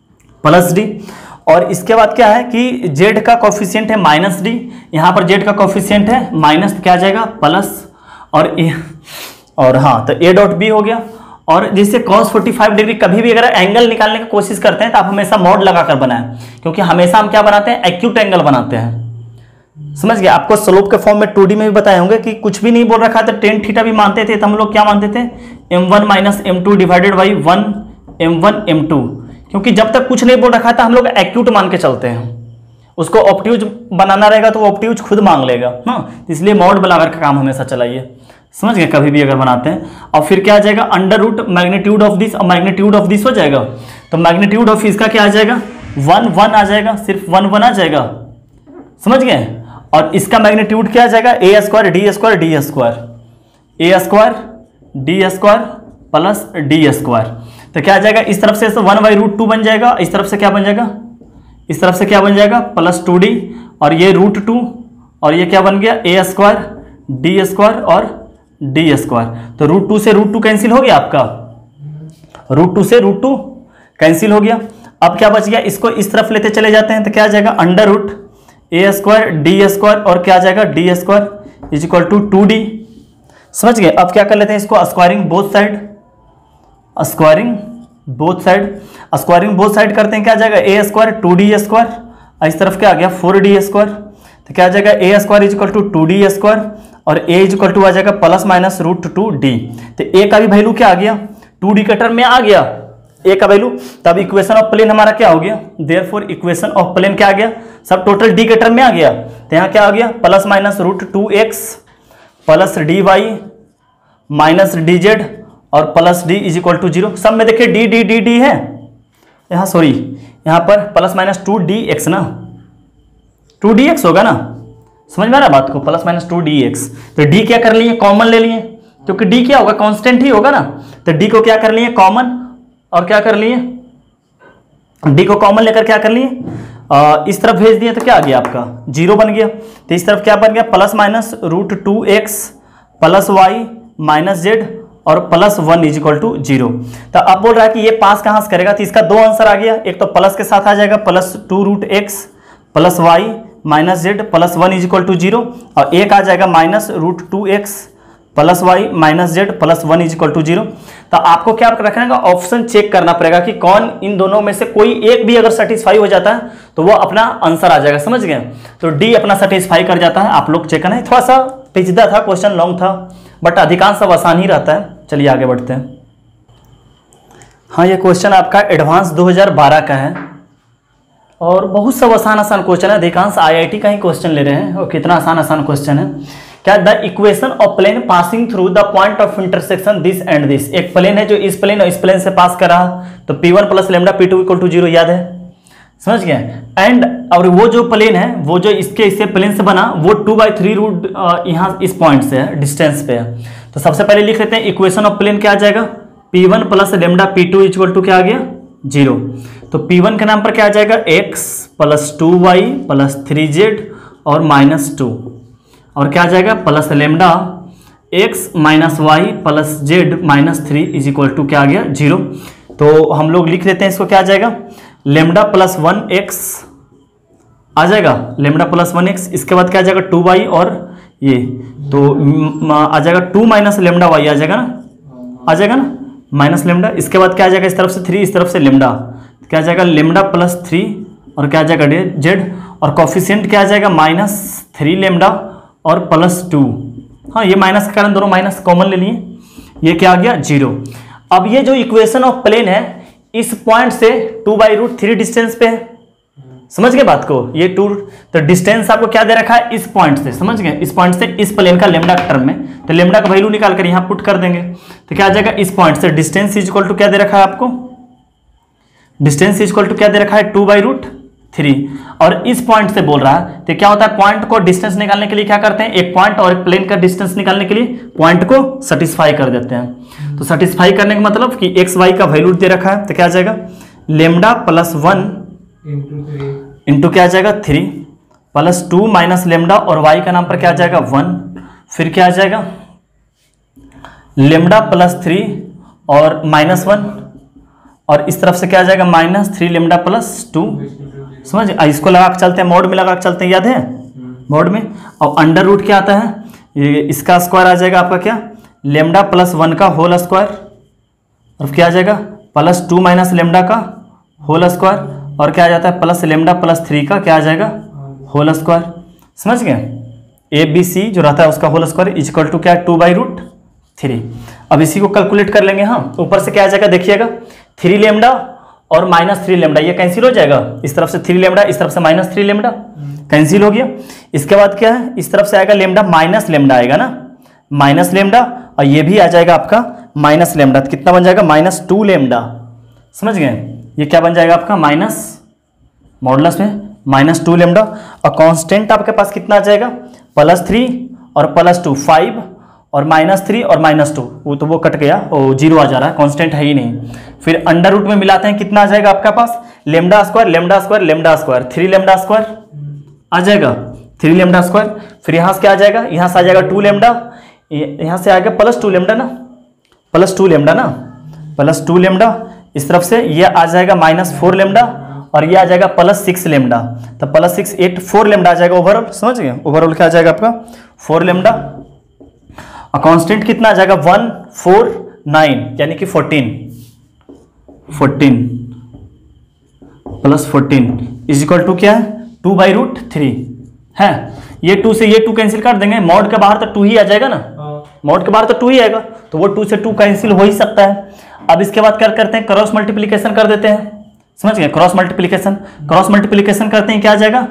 प्लस डी। और इसके बाद क्या है कि जेड का कोफिशिएंट है माइनस डी, यहाँ पर जेड का कोफिशिएंट है माइनस, क्या आ जाएगा प्लस, और ए, और हाँ तो ए डॉट बी हो गया। और जैसे cos पैंतालीस डिग्री कभी भी अगर एंगल निकालने की कोशिश करते हैं तो आप हमेशा मॉड लगाकर बनाएं, क्योंकि हमेशा हम क्या बनाते हैं, एक्यूट एंगल बनाते हैं। समझ गए? आपको स्लोप के फॉर्म में टू डी में भी बताए होंगे कि कुछ भी नहीं बोल रखा है तो टेन थीटा भी मानते थे, तो हम लोग क्या मानते थे, m one minus m two divided by one m one m two, क्योंकि जब तक कुछ नहीं बोल रखा था हम लोग एक्यूट मान के चलते हैं। उसको ऑप्टियूज बनाना रहेगा तो वो ऑप्टियूज खुद मांग लेगा, हाँ, इसलिए मॉड बनाकर का काम हमेशा चलाइए। समझ गए? कभी भी अगर बनाते हैं। और फिर क्या आ जाएगा, under root magnitude of this और मैग्नीट्यूड ऑफ दिस हो जाएगा, तो मैग्नीट्यूड ऑफ इसका क्या आ जाएगा, वन वन आ जाएगा, सिर्फ वन वन आ जाएगा। समझ गए? और इसका मैग्नीट्यूड क्या आ जाएगा, a square d square d square, a square d square plus d square. तो क्या आ जाएगा, इस तरफ से वन बाई रूट टू बन जाएगा, इस तरफ से क्या बन जाएगा, इस तरफ से क्या बन जाएगा प्लस टू डी, और ये रूट टू, और ये क्या बन गया ए स्क्वायर डी स्क्वायर और डी स्क्वायर। तो रूट टू से रूट टू कैंसिल हो गया आपका, रूट टू से रूट टू कैंसिल हो गया। अब क्या बच गया, इसको इस तरफ लेते चले जाते हैं तो क्या आ जाएगा, under root a square d square और क्या आ जाएगा d square is equal to two d. समझ गए? अब क्या कर लेते हैं इसको, squaring both side, squaring both side, squaring both side करते हैं, क्या आ जाएगा a square two d square, इस तरफ क्या आ गया फोर डी स्क्वायर, तो क्या आ जाएगा a square is equal to two d square और ए इज इक्वल टू आ जाएगा plus minus root two d. तो ए का भी वैल्यू क्या आ गया, टू डी के टर्म में आ गया ए का वैल्यू, तब इक्वेशन ऑफ प्लेन हमारा क्या हो गया, देयरफॉर इक्वेशन ऑफ प्लेन क्या आ गया, सब टोटल डी के टर्म में आ गया। तो यहाँ क्या आ गया, plus minus root two x plus d y minus d z और plus D is equal to zero. सब में देखिए डी डी डी डी है, यहाँ सॉरी यहाँ पर plus minus two d x ना, टू डी एक्स होगा ना, समझ में आ रहा बात को, plus minus two d x. तो डी क्या कर लिए, कॉमन ले लिए, क्योंकि डी क्या होगा, कांस्टेंट ही होगा ना, तो डी को क्या कर लिए कॉमन, और क्या कर लिए, डी को कॉमन लेकर क्या कर लिए, आ, इस तरफ भेज दिए तो क्या आ गया आपका जीरो बन गया। तो इस तरफ क्या बन गया, plus minus root two x plus y minus z और plus one is equal to zero. तो अब बोल रहा है कि ये पास कहां से करेगा, तो इसका दो आंसर आ गया, एक तो प्लस के साथ आ जाएगा plus two root x plus y minus z plus one is equal to zero, और एक आ जाएगा minus root two x plus y minus z plus one is equal to zero. तो आपको क्या रखना है, ऑप्शन चेक करना पड़ेगा कि कौन इन दोनों में से कोई एक भी अगर सेटिस्फाई हो जाता है तो वो अपना आंसर आ जाएगा। समझ गए? तो डी अपना सेटिस्फाई कर जाता है, आप लोग चेक करना है। थोड़ा सा पेचीदा था, क्वेश्चन लॉन्ग था, बट अधिकांश सब आसान ही रहता है। चलिए आगे बढ़ते हैं। हाँ, ये क्वेश्चन आपका एडवांस दो हज़ार बारह का है और बहुत सब आसान आसान क्वेश्चन है, अधिकांश आईआईटी का ही क्वेश्चन ले रहे हैं। और कितना आसान आसान क्वेश्चन है, क्या the equation of plane passing through the point of intersection this and this. एक प्लेन है जो इस प्लेन और इस प्लेन से पास कर रहा, तो p one plus lambda p two equal to zero, याद है, समझ गए। एंड और वो जो प्लेन है, वो जो इसके इससे प्लेन से बना, वो टू बाई थ्री रूट यहाँ इस पॉइंट से है, डिस्टेंस पे है। तो सबसे पहले लिख लेते हैं इक्वेशन ऑफ प्लेन क्या आ जाएगा, p one plus lambda p two equal to क्या आ गया जीरो। तो पी वन के नाम पर क्या आ जाएगा, x plus two y plus three z और माइनस टू, और क्या आ जाएगा plus lambda x minus y plus z minus three is equal to क्या आ गया जीरो। तो हम लोग लिख लेते हैं इसको, क्या आ जाएगा लेमडा प्लस वन एक्स आ जाएगा, लेमडा प्लस वन एक्स, इसके बाद क्या आ जाएगा टू वाई और ये, तो आ जाएगा टू माइनस लेमडा वाई आ जाएगा ना, आ जाएगा ना माइनस लेमडा, इसके बाद क्या आ जाएगा इस तरफ से थ्री, इस तरफ से लेमडा, क्या आ जाएगा लेमडा प्लस थ्री और क्या आ जाएगा जेड, और कॉफिशिएंट क्या आ जाएगा माइनस थ्री लेमडा और प्लस टू। हाँ, ये माइनस के कारण दोनों माइनस कॉमन ले लिए, ये क्या आ गया जीरो। अब ये जो इक्वेशन ऑफ प्लेन है इस पॉइंट से two by root three distance पे है, समझ गए बात को, ये टू, तो डिस्टेंस आपको क्या दे रखा है इस पॉइंट से, समझ गए, इस पॉइंट से इस प्लेन का लेमडा के टर्म में, तो लेमडा का वैल्यू निकाल कर यहाँ पुट कर देंगे, तो क्या आ जाएगा इस पॉइंट से डिस्टेंस इज इक्वल टू क्या दे रखा है आपको, डिस्टेंस इज इक्वल टू क्या दे रखा है टू बाई रूट थ्री, और इस पॉइंट से बोल रहा है, तो क्या होता है पॉइंट को डिस्टेंस निकालने के लिए क्या करते हैं, एक पॉइंट और एक प्लेन का डिस्टेंस निकालने के लिए पॉइंट को सेटिस्फाई कर देते हैं। तो सेटिस्फाई करने का मतलब कि एक्स वाई का वैल्यू दे रखा है, तो क्या आ जाएगा लेमडा प्लस वन इंटू क्या आ जाएगा three plus two minus lambda और वाई का नाम पर क्या आ जाएगा वन, फिर क्या आ जाएगा लेमडा प्लस थ्री और माइनस वन और इस तरफ से क्या आ जाएगा minus three lambda plus two. समझ, इसको लगा के चलते हैं, मोड में लगा के चलते हैं, याद है मोड में। और अंडर रूट क्या आता है, ये इसका स्क्वायर आ जाएगा आपका क्या, लेमडा प्लस वन का होल स्क्वायर, और क्या आ जाएगा प्लस टू माइनस लेमडा का होल स्क्वायर, और क्या आ जाता है प्लस लेमडा प्लस थ्री का क्या आ जाएगा होल स्क्वायर। समझ गए, ए बी सी जो रहता है उसका whole square is equal to क्या, टू बाई रूट थ्री। अब इसी को कैलकुलेट कर लेंगे हम। ऊपर से क्या आ जाएगा देखिएगा, थ्री लेमडा और माइनस थ्री लेमडा, ये कैंसिल हो जाएगा। इस तरफ से थ्री लेमडा, इस तरफ से माइनस थ्री लेमडा, कैंसिल हो गया। इसके बाद क्या है, इस तरफ से आएगा लेमडा माइनस लेमडा आएगा ना, माइनस लेमडा, और ये भी आ जाएगा आपका माइनस लेमडा, तो कितना बन जाएगा माइनस टू लेमडा। समझ गए, ये क्या बन जाएगा आपका माइनस मॉडुलस में माइनस टू लेमडा, और कांस्टेंट आपके पास कितना आ जाएगा प्लस थ्री और प्लस टू फाइव, और माइनस थ्री और माइनस टू, वो तो वो कट गया, वो जीरो आ जा रहा है, कांस्टेंट है ही नहीं। फिर अंडर रूट में मिलाते हैं, कितना आ जाएगा आपका पास, lambda square lambda square lambda square, three lambda square आ जाएगा, थ्री लेमडा स्क्वायर। फिर यहाँ से क्या आ जाएगा, यहाँ से आ जाएगा टू लेमडा, यहाँ से आ गया प्लस टू लेमडा ना, प्लस टू लेमडा ना, प्लस टू लेमडा। इस तरफ से ये आ जाएगा माइनस फोर लेमडा, और ये आ जाएगा प्लस सिक्स लेमडा, तो plus six eight four lambda आ जाएगा ओवरऑल। समझ गए, ओवरऑल क्या आ जाएगा आपका फोर लेमडा, और कांस्टेंट कितना आ जाएगा वन फोर नाइन, यानी कि fourteen, fourteen plus fourteen is equal to क्या है, टू बाई रूट थ्री है। ये टू से ये टू कैंसिल कर देंगे, मॉड के बाहर तो टू ही आ जाएगा ना, मॉड के बाहर तो टू ही आएगा, तो वो टू से टू कैंसिल हो ही सकता है। अब इसके बाद क्या करते हैं, क्रॉस मल्टीप्लीकेशन कर देते हैं। समझ गए, क्रॉस मल्टीप्लीकेशन, क्रॉस मल्टीप्लीकेशन करते हैं, क्या आ जाएगा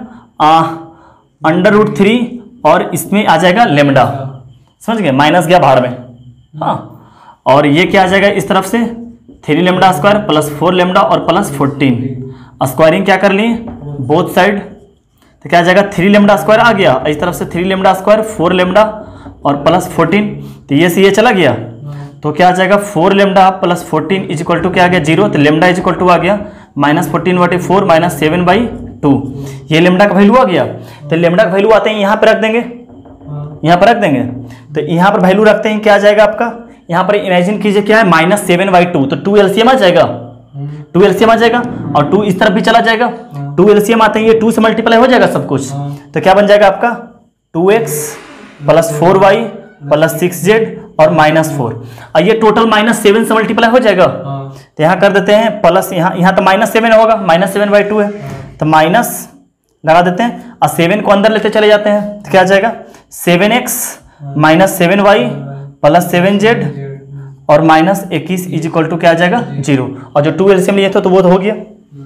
अंडर रूट थ्री, और इसमें आ जाएगा लेमडा। समझ गए, माइनस गया बाहर में, हाँ, और ये क्या आ जाएगा इस तरफ से three lambda square plus four lambda और प्लस फोर्टीन, स्क्वायरिंग क्या कर लिए बोथ साइड, तो क्या आ जाएगा थ्री लेमडा स्क्वायर आ गया, इस तरफ से three lambda square four lambda और प्लस फोर्टीन, तो ये से ये चला गया, तो क्या आ जाएगा four lambda plus fourteen is equal to क्या आ गया जीरो, तो लेमडा इज इक्वल टू आ गया माइनस फोर्टीन बटे four minus seven by two, ये लेमडा का वैल्यू आ गया। तो लेमडा का वैल्यू आते हैं यहाँ पे रख देंगे, यहाँ पर रख देंगे, तो यहाँ पर वैल्यू रखते हैं, क्या आ जाएगा आपका, यहाँ पर इमेजिन कीजिए क्या है माइनस सेवन बाई टू, तो टू एलसीएम आ जाएगा, टू एलसीएम आ जाएगा, और टू इस तरफ भी चला जाएगा, टू एलसीएम आते हैं, ये टू से मल्टीप्लाई हो जाएगा सब कुछ, तो क्या बन जाएगा आपका two x plus four y plus six z और माइनस फोर, और ये टोटल माइनस सेवन से मल्टीप्लाई हो जाएगा, तो यहाँ कर देते हैं प्लस, यहाँ यहाँ तो माइनस सेवन होगा, माइनस सेवन बाई टू है, तो माइनस लगा देते हैं, और सेवन को अंदर लेते चले जाते हैं, तो क्या आ जाएगा seven x minus seven y plus seven z और माइनस इक्कीस इज इक्वल टू क्या आ जाएगा जीरो, और जो टू एलसीएम लिए थे तो वो तो हो गया,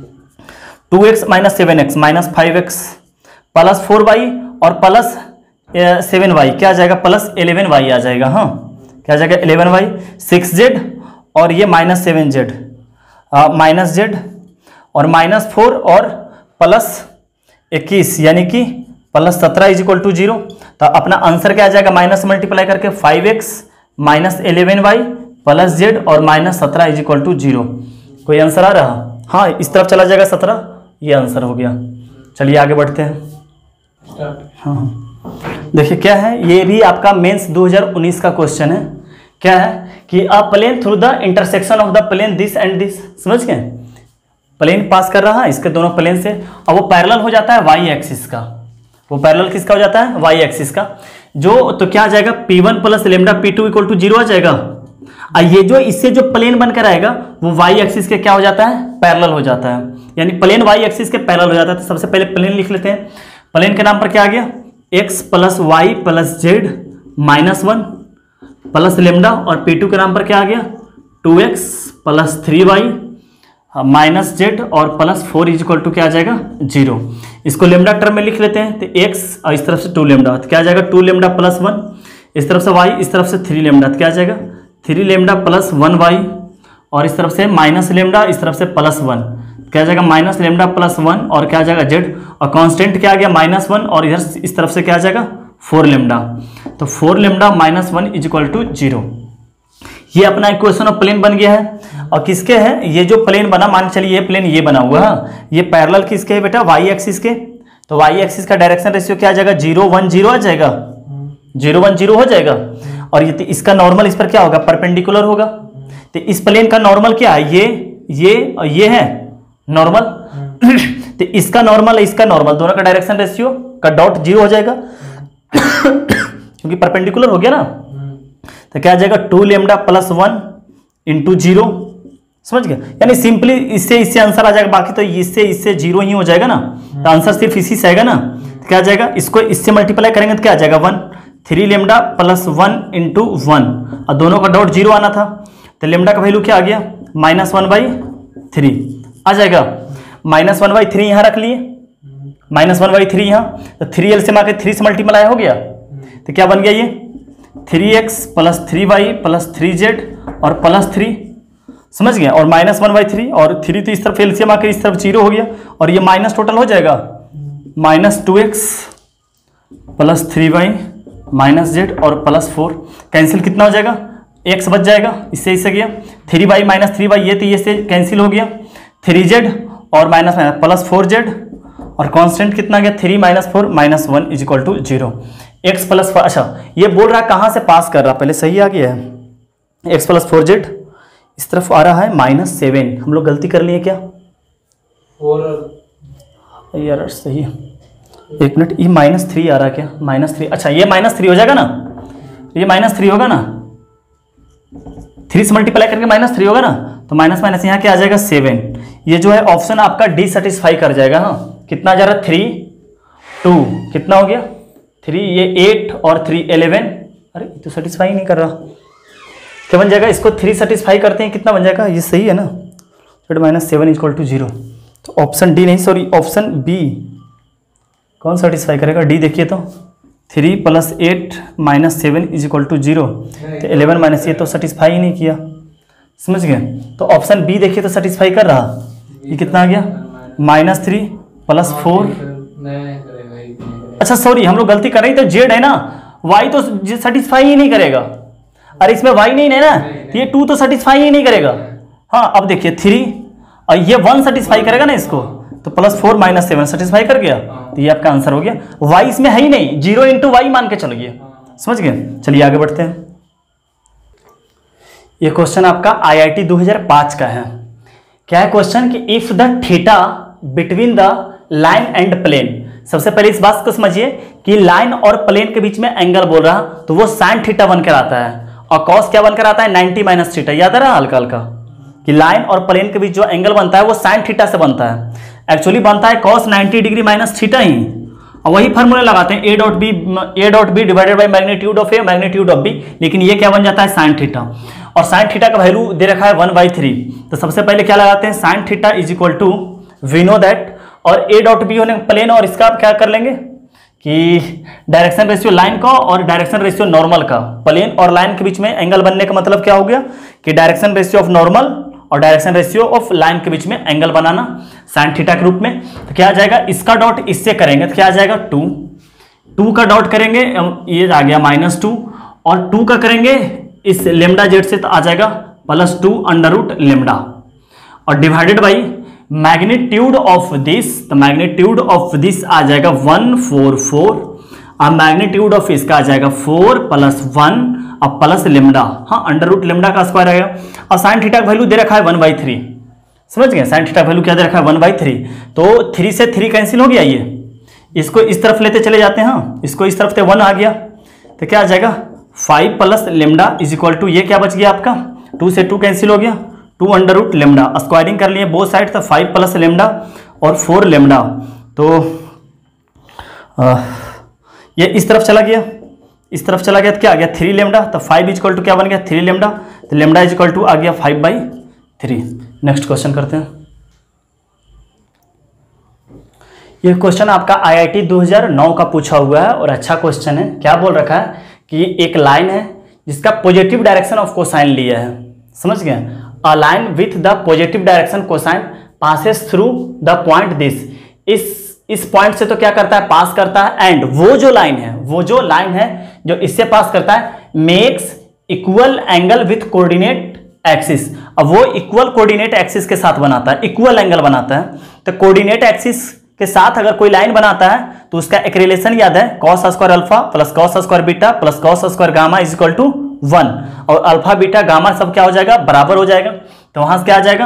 two x minus seven x minus five x plus four y और प्लस सेवन वाई क्या आ जाएगा प्लस इलेवन वाई आ जाएगा, हाँ क्या आ जाएगा इलेवन वाई, सिक्स जेड और ये minus seven z minus z और माइनस फोर और प्लस इक्कीस यानी कि प्लस सत्रह इज इक्वल टू जीरो, तो अपना आंसर क्या आ जाएगा माइनस मल्टीप्लाई करके five x minus eleven y plus z और माइनस सत्रह इज इक्वल टू जीरो। कोई आंसर आ रहा, हाँ इस तरफ चला जाएगा सत्रह, ये आंसर हो गया। चलिए आगे बढ़ते हैं। हाँ देखिए क्या है, ये भी आपका मेंस दो हज़ार उन्नीस का क्वेश्चन है। क्या है कि a plane through the intersection of the plane this and this, समझ गए, प्लेन पास कर रहा है इसके दोनों प्लेन से, और वो पैरेलल हो जाता है वाई एक्सिस का, वो पैरेलल किसका हो जाता है वाई एक्सिस का, जो तो क्या आ जाएगा p one plus lambda p two equal to zero आ जाएगा, और ये जो इससे जो प्लेन बनकर आएगा वो वाई एक्सिस के क्या हो जाता है पैरेलल हो जाता है, यानी प्लेन वाई एक्सिस के पैरेलल हो जाता है। तो सबसे पहले प्लेन लिख लेते हैं, प्लेन के नाम पर क्या आ गया x plus y plus z minus one plus lambda, और पी टू के नाम पर क्या आ गया two x plus three y minus z और plus four is equal to क्या आ जाएगा जीरो। इसको लेमडा टर्म में लिख लेते हैं, तो एक्स और इस तरफ से टू लेमडा, तो क्या आ जाएगा टू लेमडा प्लस वन, इस तरफ से वाई इस तरफ से थ्री लेमडा, तो क्या आ जाएगा three lambda plus one y, और इस तरफ से माइनस लेमडा इस तरफ से प्लस वन, क्या आ जाएगा माइनस लेमडा प्लस वन, और क्या आ जाएगा जेड, और कांस्टेंट क्या आ गया माइनस वन, और इधर इस तरफ से क्या आ जाएगा फोर लेमडा, तो four lambda minus one is equal to zero. ये अपना इक्वेशन ऑफ प्लेन बन गया है। और किसके है ये जो प्लेन बना, मान चलिए ये प्लेन ये बना हुआ है, ये पैरेलल किसके है बेटा वाई एक्सिस के, तो वाई एक्सिस का डायरेक्शन रेशियो क्या आ जाएगा जीरो वन जीरो आ जाएगा, जीरो वन जीरो हो जाएगा, और ये इसका नॉर्मल इस पर क्या होगा परपेंडिकुलर होगा। तो इस प्लेन का नॉर्मल क्या है ये ये ये है नॉर्मल, तो इसका नॉर्मल इसका नॉर्मल दोनों का डायरेक्शन रेशियो का डॉट जीरो हो जाएगा क्योंकि परपेंडिकुलर हो गया ना। तो क्या आ जाएगा two lambda plus one into zero, समझ गया। यानी सिंपली इससे इससे आंसर आ जाएगा, बाकी तो इससे इससे जीरो ही हो जाएगा ना, तो आंसर सिर्फ इसी से आएगा ना। तो क्या आ जाएगा, इसको इससे मल्टीप्लाई करेंगे तो क्या आ जाएगा one, three lambda plus one into one, और दोनों का डॉट जीरो आना था, तो लेमडा का वैल्यू क्या आ गया माइनस वन बाई थ्री आ जाएगा। माइनस वन बाई थ्री यहाँ रख लिए, माइनस वन बाई थ्री यहाँ, तो थ्री एल से मार के थ्री से मल्टीप्लाई हो गया, तो क्या बन गया ये three x plus three y plus three z और प्लस थ्री, समझ गया। और माइनस वन बाई थ्री और थ्री तो इस तरफ एलसीएम आकर इस तरफ जीरो हो गया, और ये माइनस टोटल हो जाएगा minus two x plus three y minus z और प्लस फोर, कैंसिल कितना हो जाएगा एक्स बच जाएगा, इससे इससे गया three y minus three y, ये तो ये से कैंसिल हो गया, थ्री जेड और minus minus plus four z, और कांस्टेंट कितना गया three minus four minus one is equal to zero. X plus अच्छा ये बोल रहा है कहाँ से पास कर रहा, पहले सही आ गया है, एक्स प्लस फोर जेड इस तरफ आ रहा है माइनस सेवन, हम लोग गलती कर लिए क्या फोर यार सही है, एक मिनट, ये माइनस थ्री आ रहा है क्या, माइनस थ्री, अच्छा ये माइनस थ्री हो जाएगा ना, ये माइनस थ्री होगा ना, थ्री से मल्टीप्लाई करके माइनस थ्री होगा ना, तो माइनस माइनस यहाँ क्या आ जाएगा सेवन, ये जो है ऑप्शन आपका डी सेटिस्फाई कर जाएगा। हाँ कितना जा रहा है थ्री टू कितना हो गया थ्री, ये एट और थ्री इलेवन, अरे ये तो सेटिस्फाई नहीं कर रहा, क्या बन जाएगा, इसको थ्री सेटिस्फाई करते हैं कितना बन जाएगा, ये सही है ना, z minus seven equal to zero, तो ऑप्शन डी नहीं सॉरी ऑप्शन बी कौन सेटिस्फाई करेगा, डी देखिए तो three plus eight minus seven is equal to zero, तो इलेवन माइनस ये तो सेटिस्फाई ही नहीं किया, समझ गए। तो ऑप्शन बी देखिए तो सेटिस्फाई कर रहा, ये कितना आ गया माइनस थ्री प्लस फोर, अच्छा सॉरी हम लोग गलती कर रहे हैं, तो जेड है ना, वाई तो सेटिस्फाई ही नहीं करेगा, अरे इसमें वाई नहीं है ना, ये टू तो सेटिस्फाई ही नहीं करेगा। हाँ अब देखिए थ्री और ये वन सेटिस्फाई करेगा ना इसको, तो plus four minus seven satisfy कर गया, तो ये आपका आंसर हो गया। वाई इसमें है ही नहीं, जीरो इंटू वाई मान के चल गया, समझ गए। चलिए आगे बढ़ते हैं। ये क्वेश्चन आपका आईआईटी दो हज़ार पाँच का है। क्या है क्वेश्चन कि if the theta between the line and plane, सबसे पहले इस बात को समझिए कि लाइन और प्लेन के बीच में एंगल बोल रहा तो वो साइन थीटा बनकर आता है, और कॉस क्या बनकर आता है नाइन्टी माइनस थीटा, याद है ना हल्का हल्का कि लाइन और प्लेन के बीच जो एंगल बनता है वो साइन थीटा से बनता है, एक्चुअली बनता है cos ninety degree minus theta ही, और वही फार्मूला लगाते हैं a dot b a dot b divided by magnitude of a magnitude of b, लेकिन ये क्या बन जाता है साइन थीटा, और साइन थीटा का वैल्यू दे रखा है वन बाई थ्री, तो सबसे पहले क्या लगाते हैं sine theta is equal to we know that, और ए डॉट बी होने प्लेन, और इसका आप क्या कर लेंगे कि डायरेक्शन रेशियो लाइन का और डायरेक्शन रेशियो नॉर्मल का, प्लेन और लाइन के बीच में एंगल बनने का मतलब क्या हो गया कि डायरेक्शन रेशियो ऑफ नॉर्मल और डायरेक्शन रेशियो ऑफ लाइन के बीच में एंगल बनाना साइन थीटा के रूप में। तो क्या आ जाएगा, इसका डॉट इससे करेंगे तो क्या आ जाएगा टू, टू का डॉट करेंगे ये आ गया माइनस टू, और टू का करेंगे इस लेमडा जेड से तो आ जाएगा plus two under root lambda, और divided by magnitude of this, तो मैग्नीट्यूड ऑफ दिस आ जाएगा वन फोर फोर, और मैग्नीट्यूड ऑफ इसका आ जाएगा फोर प्लस वन अब प्लस लेमडा, हाँ अंडर रूट लेमडा का स्क्वायर आएगा, और साइन थीटा का वैल्यू दे रखा है वन बाई थ्री, समझ गए। साइन थीटा का वैल्यू क्या दे रखा है वन बाई थ्री, तो थ्री से थ्री कैंसिल हो गया, ये इसको इस तरफ लेते चले जाते हैं, हाँ इसको इस तरफ से वन आ गया, तो क्या आ जाएगा five plus lambda is equal to, ये क्या बच गया आपका टू से टू कैंसिल हो गया, two under root lambda, squaring कर लिए बोथ साइड, तो फाइव प्लस लेमडा और फोर लेमडा, तो आ, ये इस तरफ चला गया, इस तरफ चला गया तो क्या आ गया थ्री लेमडा, तो फाइव इज इक्वल टू क्या बन गया थ्री लेमडा, तो लेमडा इज इक्वल टू आ गया five by three. Next question करते हैं। ये क्वेश्चन आपका आईआईटी दो हज़ार नौ का पूछा हुआ है और अच्छा क्वेश्चन है। क्या बोल रखा है कि एक लाइन है जिसका पॉजिटिव डायरेक्शन ऑफ कोसाइन लिया है, समझ गए। A line with the positive direction cosine passes through the point this, इस इस पॉइंट से तो क्या करता है पास करता है, एंड वो जो लाइन है वो जो लाइन है जो इससे पास करता है makes equal angle with coordinate axis, अब वो इक्वल कोऑर्डिनेट एक्सिस के साथ बनाता है, इक्वल एंगल बनाता है। तो कोऑर्डिनेट एक्सिस के साथ अगर कोई लाइन बनाता है तो उसका एक रिलेशन याद है, cos square alpha plus cos square beta plus cos square gamma is equal to one, और अल्फा बीटा गामा सब क्या हो जाएगा बराबर हो जाएगा, तो वहां से क्या आ जाएगा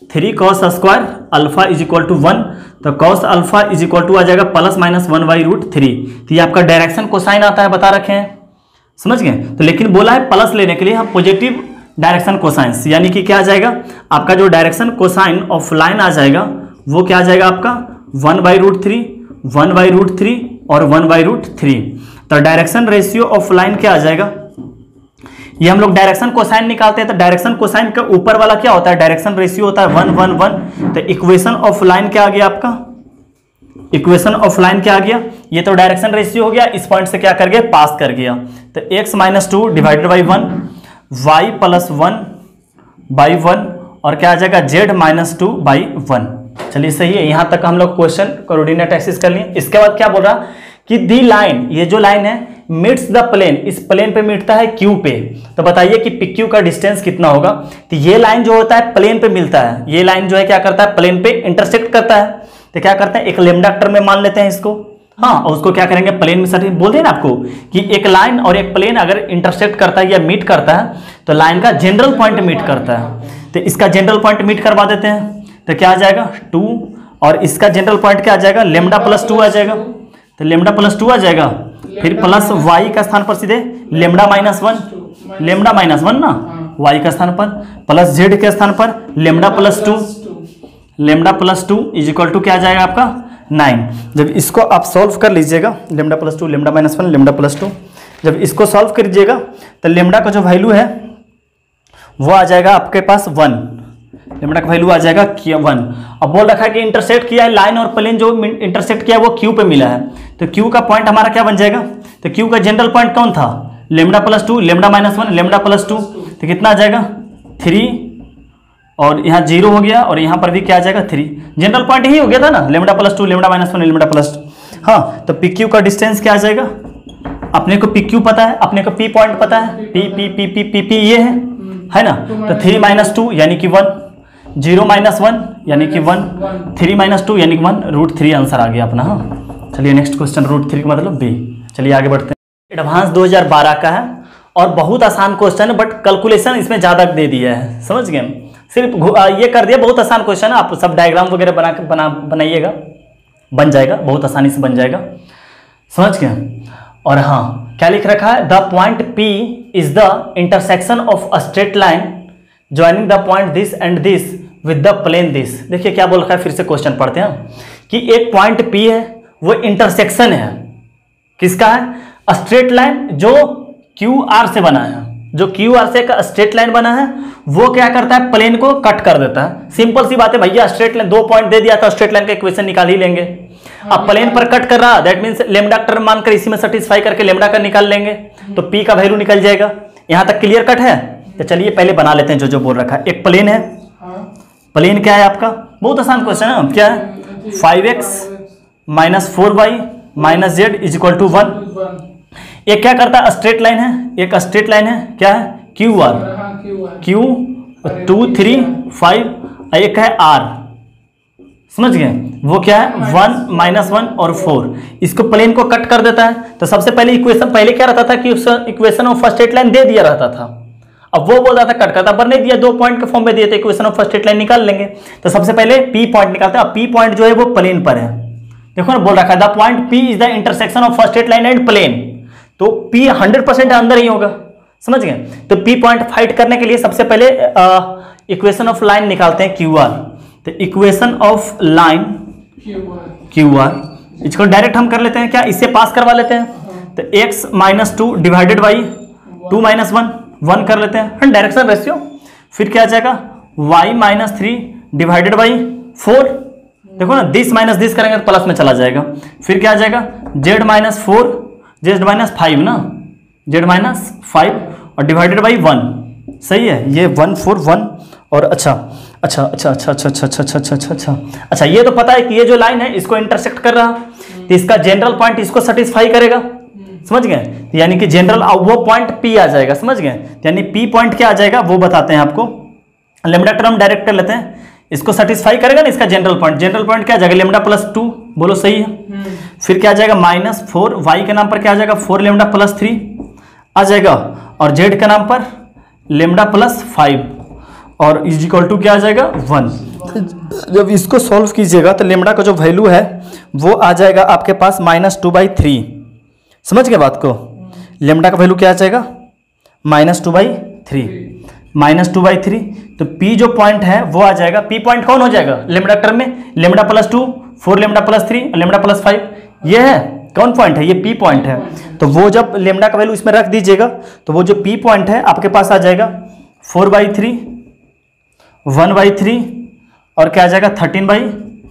three cos square alpha is equal to one, तो cos alpha is equal to आ जाएगा plus minus one by root three. तो ये आपका डायरेक्शन कोसाइन आता है, बता रखे हैं, समझ गए। तो लेकिन बोला है प्लस लेने के लिए हम पॉजिटिव डायरेक्शन कोसाइंस, यानी कि क्या आ जाएगा आपका जो डायरेक्शन कोसाइन ऑफ लाइन आ जाएगा वो क्या आ जाएगा आपका one by root three, one by root three और वन बाई रूट थ्री। तो डायरेक्शन रेशियो ऑफ लाइन क्या आ जाएगा, ये हम लोग डायरेक्शन कोसाइन निकालते हैं, तो डायरेक्शन कोसाइन के ऊपर वाला क्या होता है, डायरेक्शन रेशियो होता है वन वन वन। तो इक्वेशन ऑफ लाइन क्या आ गया आपका, इक्वेशन ऑफ लाइन क्या आ गया, ये तो डायरेक्शन रेशियो हो गया, इस पॉइंट से क्या कर गया पास कर गया। तो x minus two divided by one, y plus one by one और क्या आ जाएगा z minus two by one. चलिए सही है, यहां तक हम लोग क्वेश्चन कोऑर्डिनेट एक्सिस कर लिए। इसके बाद क्या बोल रहा कि दी लाइन, ये जो लाइन है मिट्स द प्लेन, इस प्लेन पे मिटता है क्यू पे, तो बताइए कि पी क्यू का डिस्टेंस कितना होगा। तो ये लाइन जो होता है प्लेन पे मिलता है, ये लाइन जो है क्या करता है प्लेन पे इंटरसेक्ट करता है, तो क्या करते हैं एक लेमडा टर्म में मान लेते हैं इसको, हाँ, और उसको क्या करेंगे प्लेन में सर बोलते हैं ना आपको कि एक लाइन और एक प्लेन अगर इंटरसेक्ट करता है या मीट करता है तो लाइन का जनरल पॉइंट मीट करता है, तो इसका जनरल पॉइंट मीट करवा देते हैं। तो क्या आ जाएगा टू और इसका जनरल पॉइंट क्या आ जाएगा लेमडा प्लस टू आ जाएगा, तो लेमडा प्लस टू आ जाएगा, फिर प्लस वाई का स्थान पर सीधे lambda minus one, lambda minus one ना वाई का स्थान पर, प्लस जेड के स्थान पर lambda plus two, lambda plus two is equal to क्या आ जाएगा आपका नाइन। जब इसको आप सॉल्व कर लीजिएगा lambda plus two lambda minus one lambda plus two, जब इसको सॉल्व कर लीजिएगा तो लेमडा का जो वैल्यू है वो आ जाएगा आपके पास वन, लेमडा का वैल्यू आ जाएगा वन। अब बोल रखा है कि इंटरसेक्ट किया है लाइन और प्लेन जो इंटरसेक्ट किया है वो क्यू पे मिला है, तो क्यू का पॉइंट हमारा क्या बन जाएगा, तो क्यू का जनरल पॉइंट कौन था lambda plus two lambda minus one lambda plus two, तो कितना आ जाएगा थ्री और यहाँ जीरो हो गया और यहाँ पर भी क्या आ जाएगा थ्री, जनरल पॉइंट ही हो गया था ना lambda plus two lambda minus one lambda plus two. हाँ, तो पी क्यू का डिस्टेंस क्या आ जाएगा, अपने को पी क्यू पता है, अपने को पी पॉइंट पता है, P P P P P P ये है है ना, तो थ्री माइनस टू यानी कि वन, जीरो माइनस वन यानी कि वन, थ्री माइनस टू यानी कि वन, रूट थ्री आंसर आ गया अपना। हाँ, चलिए नेक्स्ट क्वेश्चन रूट थ्री का मतलब बी। चलिए आगे बढ़ते हैं। एडवांस दो हज़ार बारह का है और बहुत आसान क्वेश्चन है, बट कैलकुलेशन इसमें ज़्यादा दे दिया है, समझ गए, सिर्फ ये कर दिया, बहुत आसान क्वेश्चन है, आप सब डायग्राम वगैरह बना बना बनाइएगा, बन जाएगा, बहुत आसानी से बन जाएगा, समझ गए। और हाँ क्या लिख रखा है, the point P is the intersection of a straight line joining the point this and this with the plane this. देखिए क्या बोल रखा है, फिर से क्वेश्चन पढ़ते हैं कि एक पॉइंट P है वो इंटरसेक्शन है किसका है, स्ट्रेट लाइन जो क्यू आर से बना है, जो क्यू आर से का स्ट्रेट लाइन बना है वो क्या करता है प्लेन को कट कर देता है। सिंपल सी बात है भैया, स्ट्रेट लाइन दो पॉइंट दे दिया था, स्ट्रेट लाइन का इक्वेशन निकाल ही लेंगे। अब प्लेन पर कट कर रहा, दैट मींस लेमडा टर्म मानकर इसी में सेटिस्फाई करके लेमडा का निकाल लेंगे, तो पी का वैल्यू निकल जाएगा। यहां तक क्लियर कट है, तो चलिए पहले बना लेते हैं जो जो बोल रखा है। एक प्लेन है, प्लेन क्या है आपका, बहुत आसान क्वेश्चन है, क्या है five x minus four y minus z is equal to one. एक क्या करता है स्ट्रेट लाइन है, एक स्ट्रेट लाइन है क्या है Q R, Q two three five, एक है आर, समझ गए, वो क्या है वन माइनस वन और फोर, इसको प्लेन को कट कर देता है। तो सबसे पहले इक्वेशन पहले क्या रहता था कि इक्वेशन ऑफ स्ट्रेट लाइन दे दिया रहता था, अब वो बोल रहा था कट करता, पर नहीं दिया, दो पॉइंट के फॉर्म में दिए थे, इक्वेशन ऑफ स्ट्रेट लाइन निकाल लेंगे। तो सबसे पहले पी पॉइंट निकालते हैं, अब पी पॉइंट जो है वो प्लेन पर है, देखो ना बोल रखा है the point P is the intersection of straight line and plane, तो पी हंड्रेड परसेंट अंदर ही होगा, समझ गए। तो पी पॉइंट फाइंड करने के लिए सबसे पहले इक्वेशन ऑफ लाइन निकालते हैं क्यू आर, तो equation of line Q R इसको डायरेक्ट हम कर लेते हैं, क्या इससे पास करवा लेते हैं, तो x minus two divided by two minus one, one कर लेते हैं डायरेक्शन रेशियो, फिर क्या आ जाएगा y minus three divided by four, देखो ना दिस माइनस दिस करेंगे तो प्लस में चला जाएगा, फिर क्या आ जाएगा z minus four z minus five ना, जेड माइनस फाइव और डिवाइडेड बाई वन, सही है, ये वन फोर वन और अच्छा अच्छा अच्छा अच्छा अच्छा अच्छा अच्छा अच्छा अच्छा अच्छा अच्छा ये तो पता है कि ये जो लाइन है इसको इंटरसेक्ट कर रहा, तो इसका जनरल पॉइंट इसको सेटिस्फाई करेगा, समझ गए, यानी कि जनरल वो पॉइंट P आ जाएगा, समझ गए, यानी P पॉइंट क्या आ जाएगा वो बताते हैं आपको, लेमडा टर्म डायरेक्ट कर लेते हैं, इसको सेटिस्फाई करेगा ना इसका जनरल पॉइंट, जनरल पॉइंट क्या आ जाएगा लेमडा प्लस टू, बोलो सही है, फिर क्या आ जाएगा माइनस फोर, वाई के नाम पर क्या आ जाएगा फोर लेमडा प्लस थ्री आ जाएगा, और जेड के नाम पर लेमडा प्लस फाइव और इज इक्वल टू क्या आ जाएगा वन। जब इसको सॉल्व कीजिएगा तो लेमडा का जो वैल्यू है वो आ जाएगा आपके पास माइनस टू बाई थ्री। समझ गए बात को? लेमडा का वैल्यू क्या आ जाएगा? Minus two by three, minus two by three. तो पी जो पॉइंट है वो आ जाएगा, पी पॉइंट कौन हो जाएगा लेमडा टर्म में? Lambda plus two, four lambda plus three, lambda plus five, ये है कौन पॉइंट है? ये पी पॉइंट है। तो वो जब लेमडा का वैल्यू इसमें रख दीजिएगा तो वो जो पी पॉइंट है आपके पास आ जाएगा four by three, one by three और क्या आ जाएगा थर्टीन बाई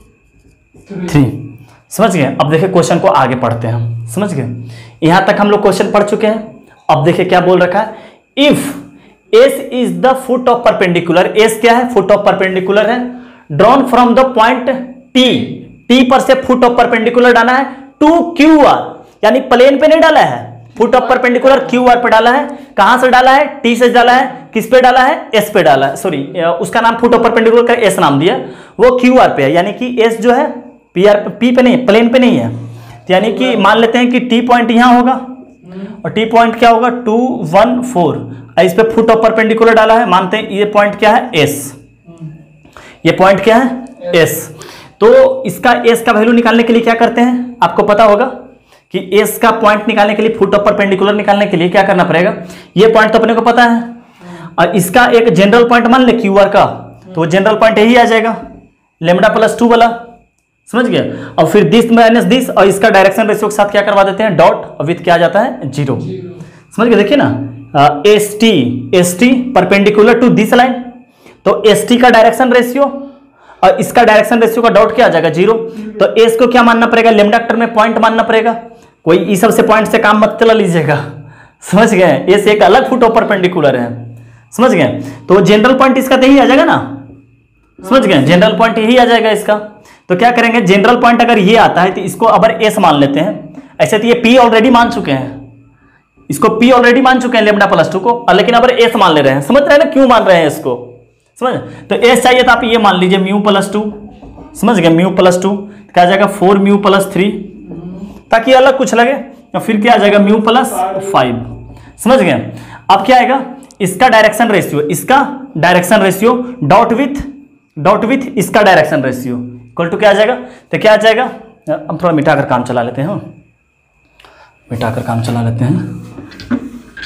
थ्री। समझ गए? अब देखिए क्वेश्चन को आगे पढ़ते हैं हम। समझ गए? यहां तक हम लोग क्वेश्चन पढ़ चुके हैं। अब देखिए क्या बोल रखा है, if S is the foot of perpendicular, S क्या है? फुट ऑफ परपेंडिकुलर है, drawn from the point T, T पर से फुट ऑफ परपेंडिकुलर डाला है टू क्यू आर, यानी प्लेन पे नहीं डाला है, foot of perpendicular Q R पे डाला है। कहां से डाला है? टी से डाला है। किस पे डाला है? एस पे डाला है। सॉरी, उसका नाम फुट ऑफ परपेंडिकुलर का एस नाम दिया, वो क्यू आर पे है, यानी कि एस जो है पी आर पी पे नहीं, प्लेन पे नहीं है। तो यानी कि मान लेते हैं कि टी पॉइंट यहां होगा और टी पॉइंट क्या होगा? टू वन फोर, इस पे फुट ऑफ परपेंडिकुलर डाला है, मानते हैं ये पॉइंट क्या है? एस। ये पॉइंट क्या है? एस। तो इसका एस का वैल्यू निकालने के लिए क्या करते हैं? आपको पता होगा कि एस का पॉइंट निकालने के लिए, फुट ऑफ परपेंडिकुलर निकालने के लिए क्या करना पड़ेगा? ये पॉइंट तो अपने को पता है और इसका एक जनरल पॉइंट मान ले क्यू आर का, तो जनरल पॉइंट यही आ जाएगा लेमडा प्लस टू वाला। समझ गया? और फिर दिस माइनस दिस और इसका डायरेक्शन रेशियो के साथ क्या करवा देते हैं? डॉट, और विथ क्या आ जाता है? जीरो। समझ गए? देखिए ना, S T, S T perpendicular to this line, तो एस टी का डायरेक्शन रेशियो और इसका डायरेक्शन रेशियो का डॉट क्या आ जाएगा? जीरो। तो एस को क्या मानना पड़ेगा? लेमडा टर्म में पॉइंट मानना पड़ेगा। कोई इस सब से पॉइंट से काम मत चला लीजिएगा। समझ गए? एस एक अलग फुट ऑफ परपेंडिकुलर है। समझ गए? तो जनरल पॉइंट इसका तो यही आ जाएगा ना। समझ गए? जनरल पॉइंट यही आ जाएगा इसका। तो क्या करेंगे? जनरल पॉइंट अगर ये आता है तो इसको अगर एस मान लेते हैं। ऐसे तो ये पी ऑलरेडी मान चुके हैं, इसको पी ऑलरेडी मान चुके हैं लेमडा प्लस टू को, लेकिन अब एस मान ले रहे हैं। समझ रहे हैं ना क्यों मान रहे हैं इसको? समझ? तो एस चाहिए तो आप ये मान लीजिए म्यू प्लस टू। समझ गए? म्यू प्लस टू क्या आ जाएगा? फोर म्यू प्लस थ्री, ताकि अलग कुछ लगे। और फिर क्या आ जाएगा? Mu plus five. समझ गए? अब क्या आएगा? इसका डायरेक्शन रेशियो, इसका direction ratio dot with, dot with इसका डायरेक्शन रेशियो इक्वल टू क्या आ जाएगा? तो क्या आ जाएगा? अब थोड़ा मिटाकर काम चला लेते हैं, मिटाकर काम चला लेते हैं।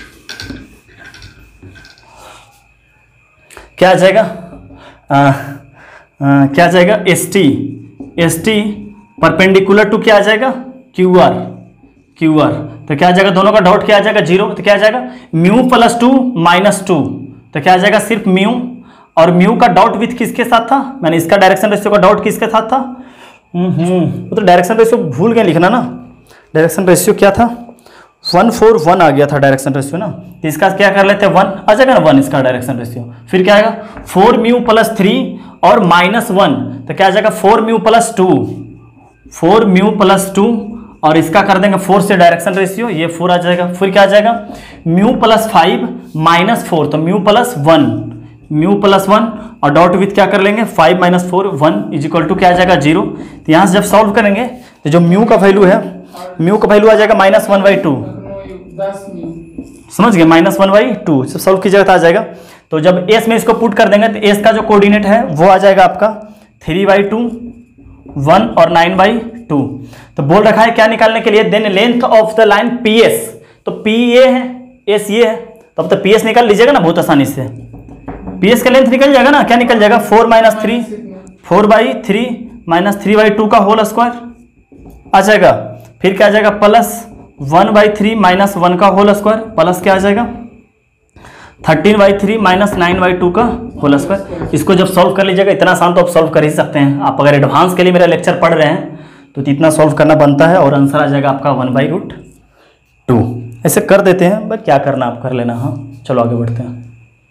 क्या आ जाएगा? आ, आ, क्या आ जाएगा? S T, S T perpendicular to क्या आ जाएगा? Q R, Q R. तो क्या आ जाएगा? दोनों का डॉट क्या आ जाएगा? जीरो। तो क्या आ जाएगा? Mu plus two minus two, तो क्या आ जाएगा? सिर्फ म्यू, और म्यू का डॉट विथ किसके साथ था? मैंने इसका डायरेक्शन रेशियो का डॉट किसके साथ था? हम्म वो तो डायरेक्शन रेशियो भूल गए लिखना ना। डायरेक्शन रेशियो क्या था? वन फोर वन आ गया था डायरेक्शन रेशियो ना। तो इसका क्या कर लेते हैं? वन आ जाएगा ना, वन इसका डायरेक्शन रेशियो। फिर क्या आएगा? फोर म्यू प्लस थ्री और माइनस वन, तो क्या आ जाएगा? Four mu plus two, four mu plus two और इसका कर देंगे फोर से डायरेक्शन रेशियो, ये फोर आ जाएगा। फिर क्या आ जाएगा? Mu plus five minus four, तो mu plus one, mu plus one और डॉट विथ क्या कर लेंगे? Five minus four, one is equal to क्या आ जाएगा? जीरो। तो यहाँ से जब सॉल्व करेंगे तो जो म्यू का वैल्यू है, म्यू का वैल्यू आ जाएगा माइनस वन बाई टू। समझ गए? माइनस वन बाई टू जब सॉल्व कीजिएगा तो आ जाएगा। तो जब एस में इसको पुट कर देंगे तो एस का जो कोऑर्डिनेट है वो आ जाएगा आपका थ्री बाई टू, वन और नाइन बाई टू। तो बोल रखा है क्या निकालने के लिए? Then length of the line P S, तो पी ये है, एस ये है, तो अब तो पी एस निकाल लीजिएगा ना बहुत आसानी से। पी एस का लेंथ निकल जाएगा ना, क्या निकल जाएगा? Four minus three, four by three minus three by two का होल स्क्वायर आ जाएगा। फिर क्या आ जाएगा? Plus one by three minus one का होल स्क्वायर, प्लस क्या आ जाएगा? Thirteen by three minus nine by two का होल स्क्वायर। इसको जब सॉल्व कर लीजिएगा, इतना आसान तो आप सॉल्व कर ही सकते हैं। आप अगर एडवांस के लिए मेरा लेक्चर पढ़ रहे हैं तो इतना सॉल्व करना बनता है और आंसर आ जाएगा आपका वन बाई रूट टू। ऐसे कर देते हैं, बस क्या करना आप कर लेना। हाँ चलो आगे बढ़ते हैं।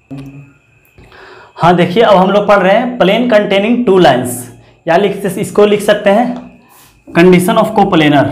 हाँ देखिए, अब हम लोग पढ़ रहे हैं प्लेन कंटेनिंग टू लाइन्स, या लिख इसको लिख सकते हैं condition of coplanar,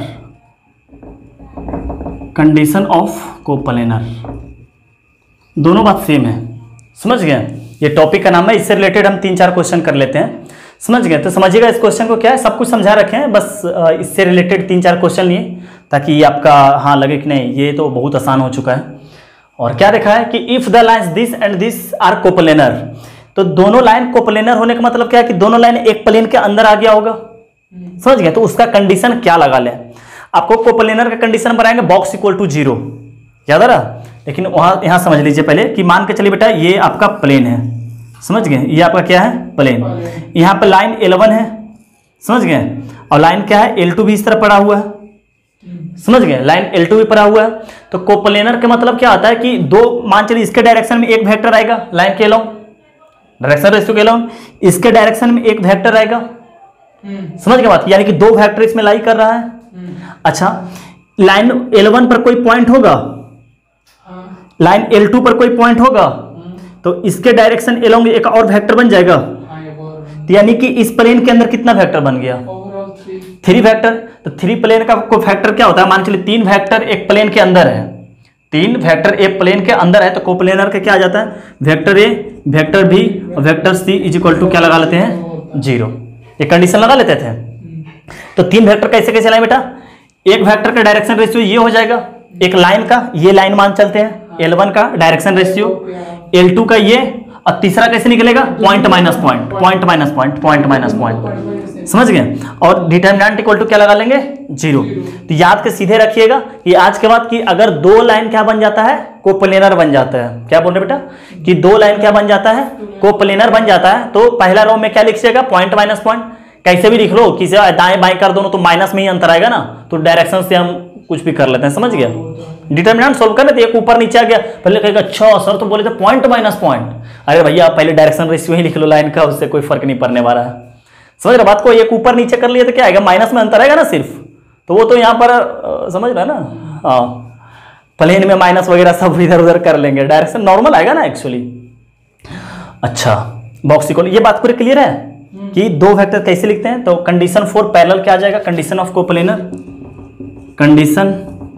condition of coplanar, दोनों बात सेम है। समझ गए? ये टॉपिक का नाम है, इससे रिलेटेड हम तीन चार क्वेश्चन कर लेते हैं। समझ गए? तो समझिएगा इस क्वेश्चन को क्या है, सब कुछ समझा रखे हैं, बस इससे रिलेटेड तीन चार क्वेश्चन लिए ताकि ये आपका हाँ लगे कि नहीं ये तो बहुत आसान हो चुका है। और क्या देखा है कि if the lines this and this are coplanar, तो दोनों लाइन कोप्लेनर होने का मतलब क्या है कि दोनों लाइन एक प्लेन के अंदर आ गया होगा, समझ गए। तो उसका कंडीशन क्या लगा ले, आपको कोप्लेनर का कंडीशन बनाएंगे बॉक्स इक्वल टू जीरो, याद आ रहा। लेकिन वहां यहां समझ लीजिए पहले कि मान के चलिए बेटा ये आपका प्लेन है, समझ गए, ये आपका क्या है प्लेन, यहाँ पे लाइन इलेवन है, समझ गए, और लाइन क्या है एल टू भी इस तरह पड़ा हुआ है, समझ गए, लाइन एल टू भी पड़ा हुआ है। तो कोप्लेनर का मतलब क्या आता है कि दो, मान चलिए इसके डायरेक्शन में एक वेक्टर आएगा लाइन के अलोंग, डायरेक्शन रेशियो के अलोंग, इसके डायरेक्शन में एक वेक्टर आएगा, समझ गए बात, यानी कि दो वेक्टर इसमें लाई कर रहा है। अच्छा, लाइन एल वन पर कोई पॉइंट होगा, लाइन एल टू पर कोई पॉइंट होगा, तो इसके डायरेक्शन अलोंग एक और वेक्टर बन जाएगा। तो यानी कि इस प्लेन के अंदर कितना वेक्टर बन गया, थ्री वेक्टर। तो थ्री प्लेन का कोई फैक्टर क्या होता है, मान चलिए तीन वेक्टर एक प्लेन के अंदर है, तीन वेक्टर एक प्लेन के अंदर है, तो कोप्लेनर के क्या आ जाता है, वेक्टर ए, वेक्टर बी और vector C is equal to क्या लगा लेते हैं, जीरो। ये कंडीशन लगा लेते थे। तो तीन वेक्टर कैसे कैसे लाए बेटा, एक वेक्टर का डायरेक्शन रेशियो ये हो जाएगा, एक लाइन का ये लाइन मान चलते हैं एल वन का डायरेक्शन रेशियो, एल टू का ये, और तीसरा कैसे निकलेगा, point minus point, point minus point, point minus point, समझ गए। और डिटरमिनेंट इक्वल टू क्या लगा लेंगे, जीरो। तो याद के सीधे रखिएगा कि आज के बाद कि अगर दो लाइन क्या बन जाता है, कोप्लेनर बन जाता है। क्या बोल रहे बेटा कि दो लाइन क्या बन जाता है, कोप्लेनर बन जाता है। तो पहला रो में क्या लिखिएगा, पॉइंट माइनस पॉइंट, कैसे भी लिख लो, किसी दाएं बाएं कर दो तो माइनस में ही अंतर आएगा ना, तो डायरेक्शन से हम कुछ भी कर लेते हैं, समझ गया। डिटरमिनेंट सोल्व करने तो एक ऊपर नीचे आ गया, पहले कहेगा अच्छा सर तो बोले थे पॉइंट माइनस पॉइंट, अरे भैया पहले डायरेक्शन रेशियो ही लिख लो लाइन का, उससे कोई फर्क नहीं पड़ने वाला है, समझ रहे बात को। एक ऊपर नीचे कर लिए तो क्या आएगा, माइनस में अंतर आएगा ना सिर्फ, तो वो तो यहाँ पर आ, समझ रहे ना, हाँ प्लेन में माइनस वगैरह सब इधर उधर कर लेंगे, डायरेक्शन नॉर्मल आएगा ना एक्चुअली। अच्छा बॉक्स इक्वल, ये बात पूरी क्लियर है कि दो वेक्टर कैसे लिखते हैं। तो कंडीशन फॉर पैरेलल क्या आ जाएगा, condition of coplanar, condition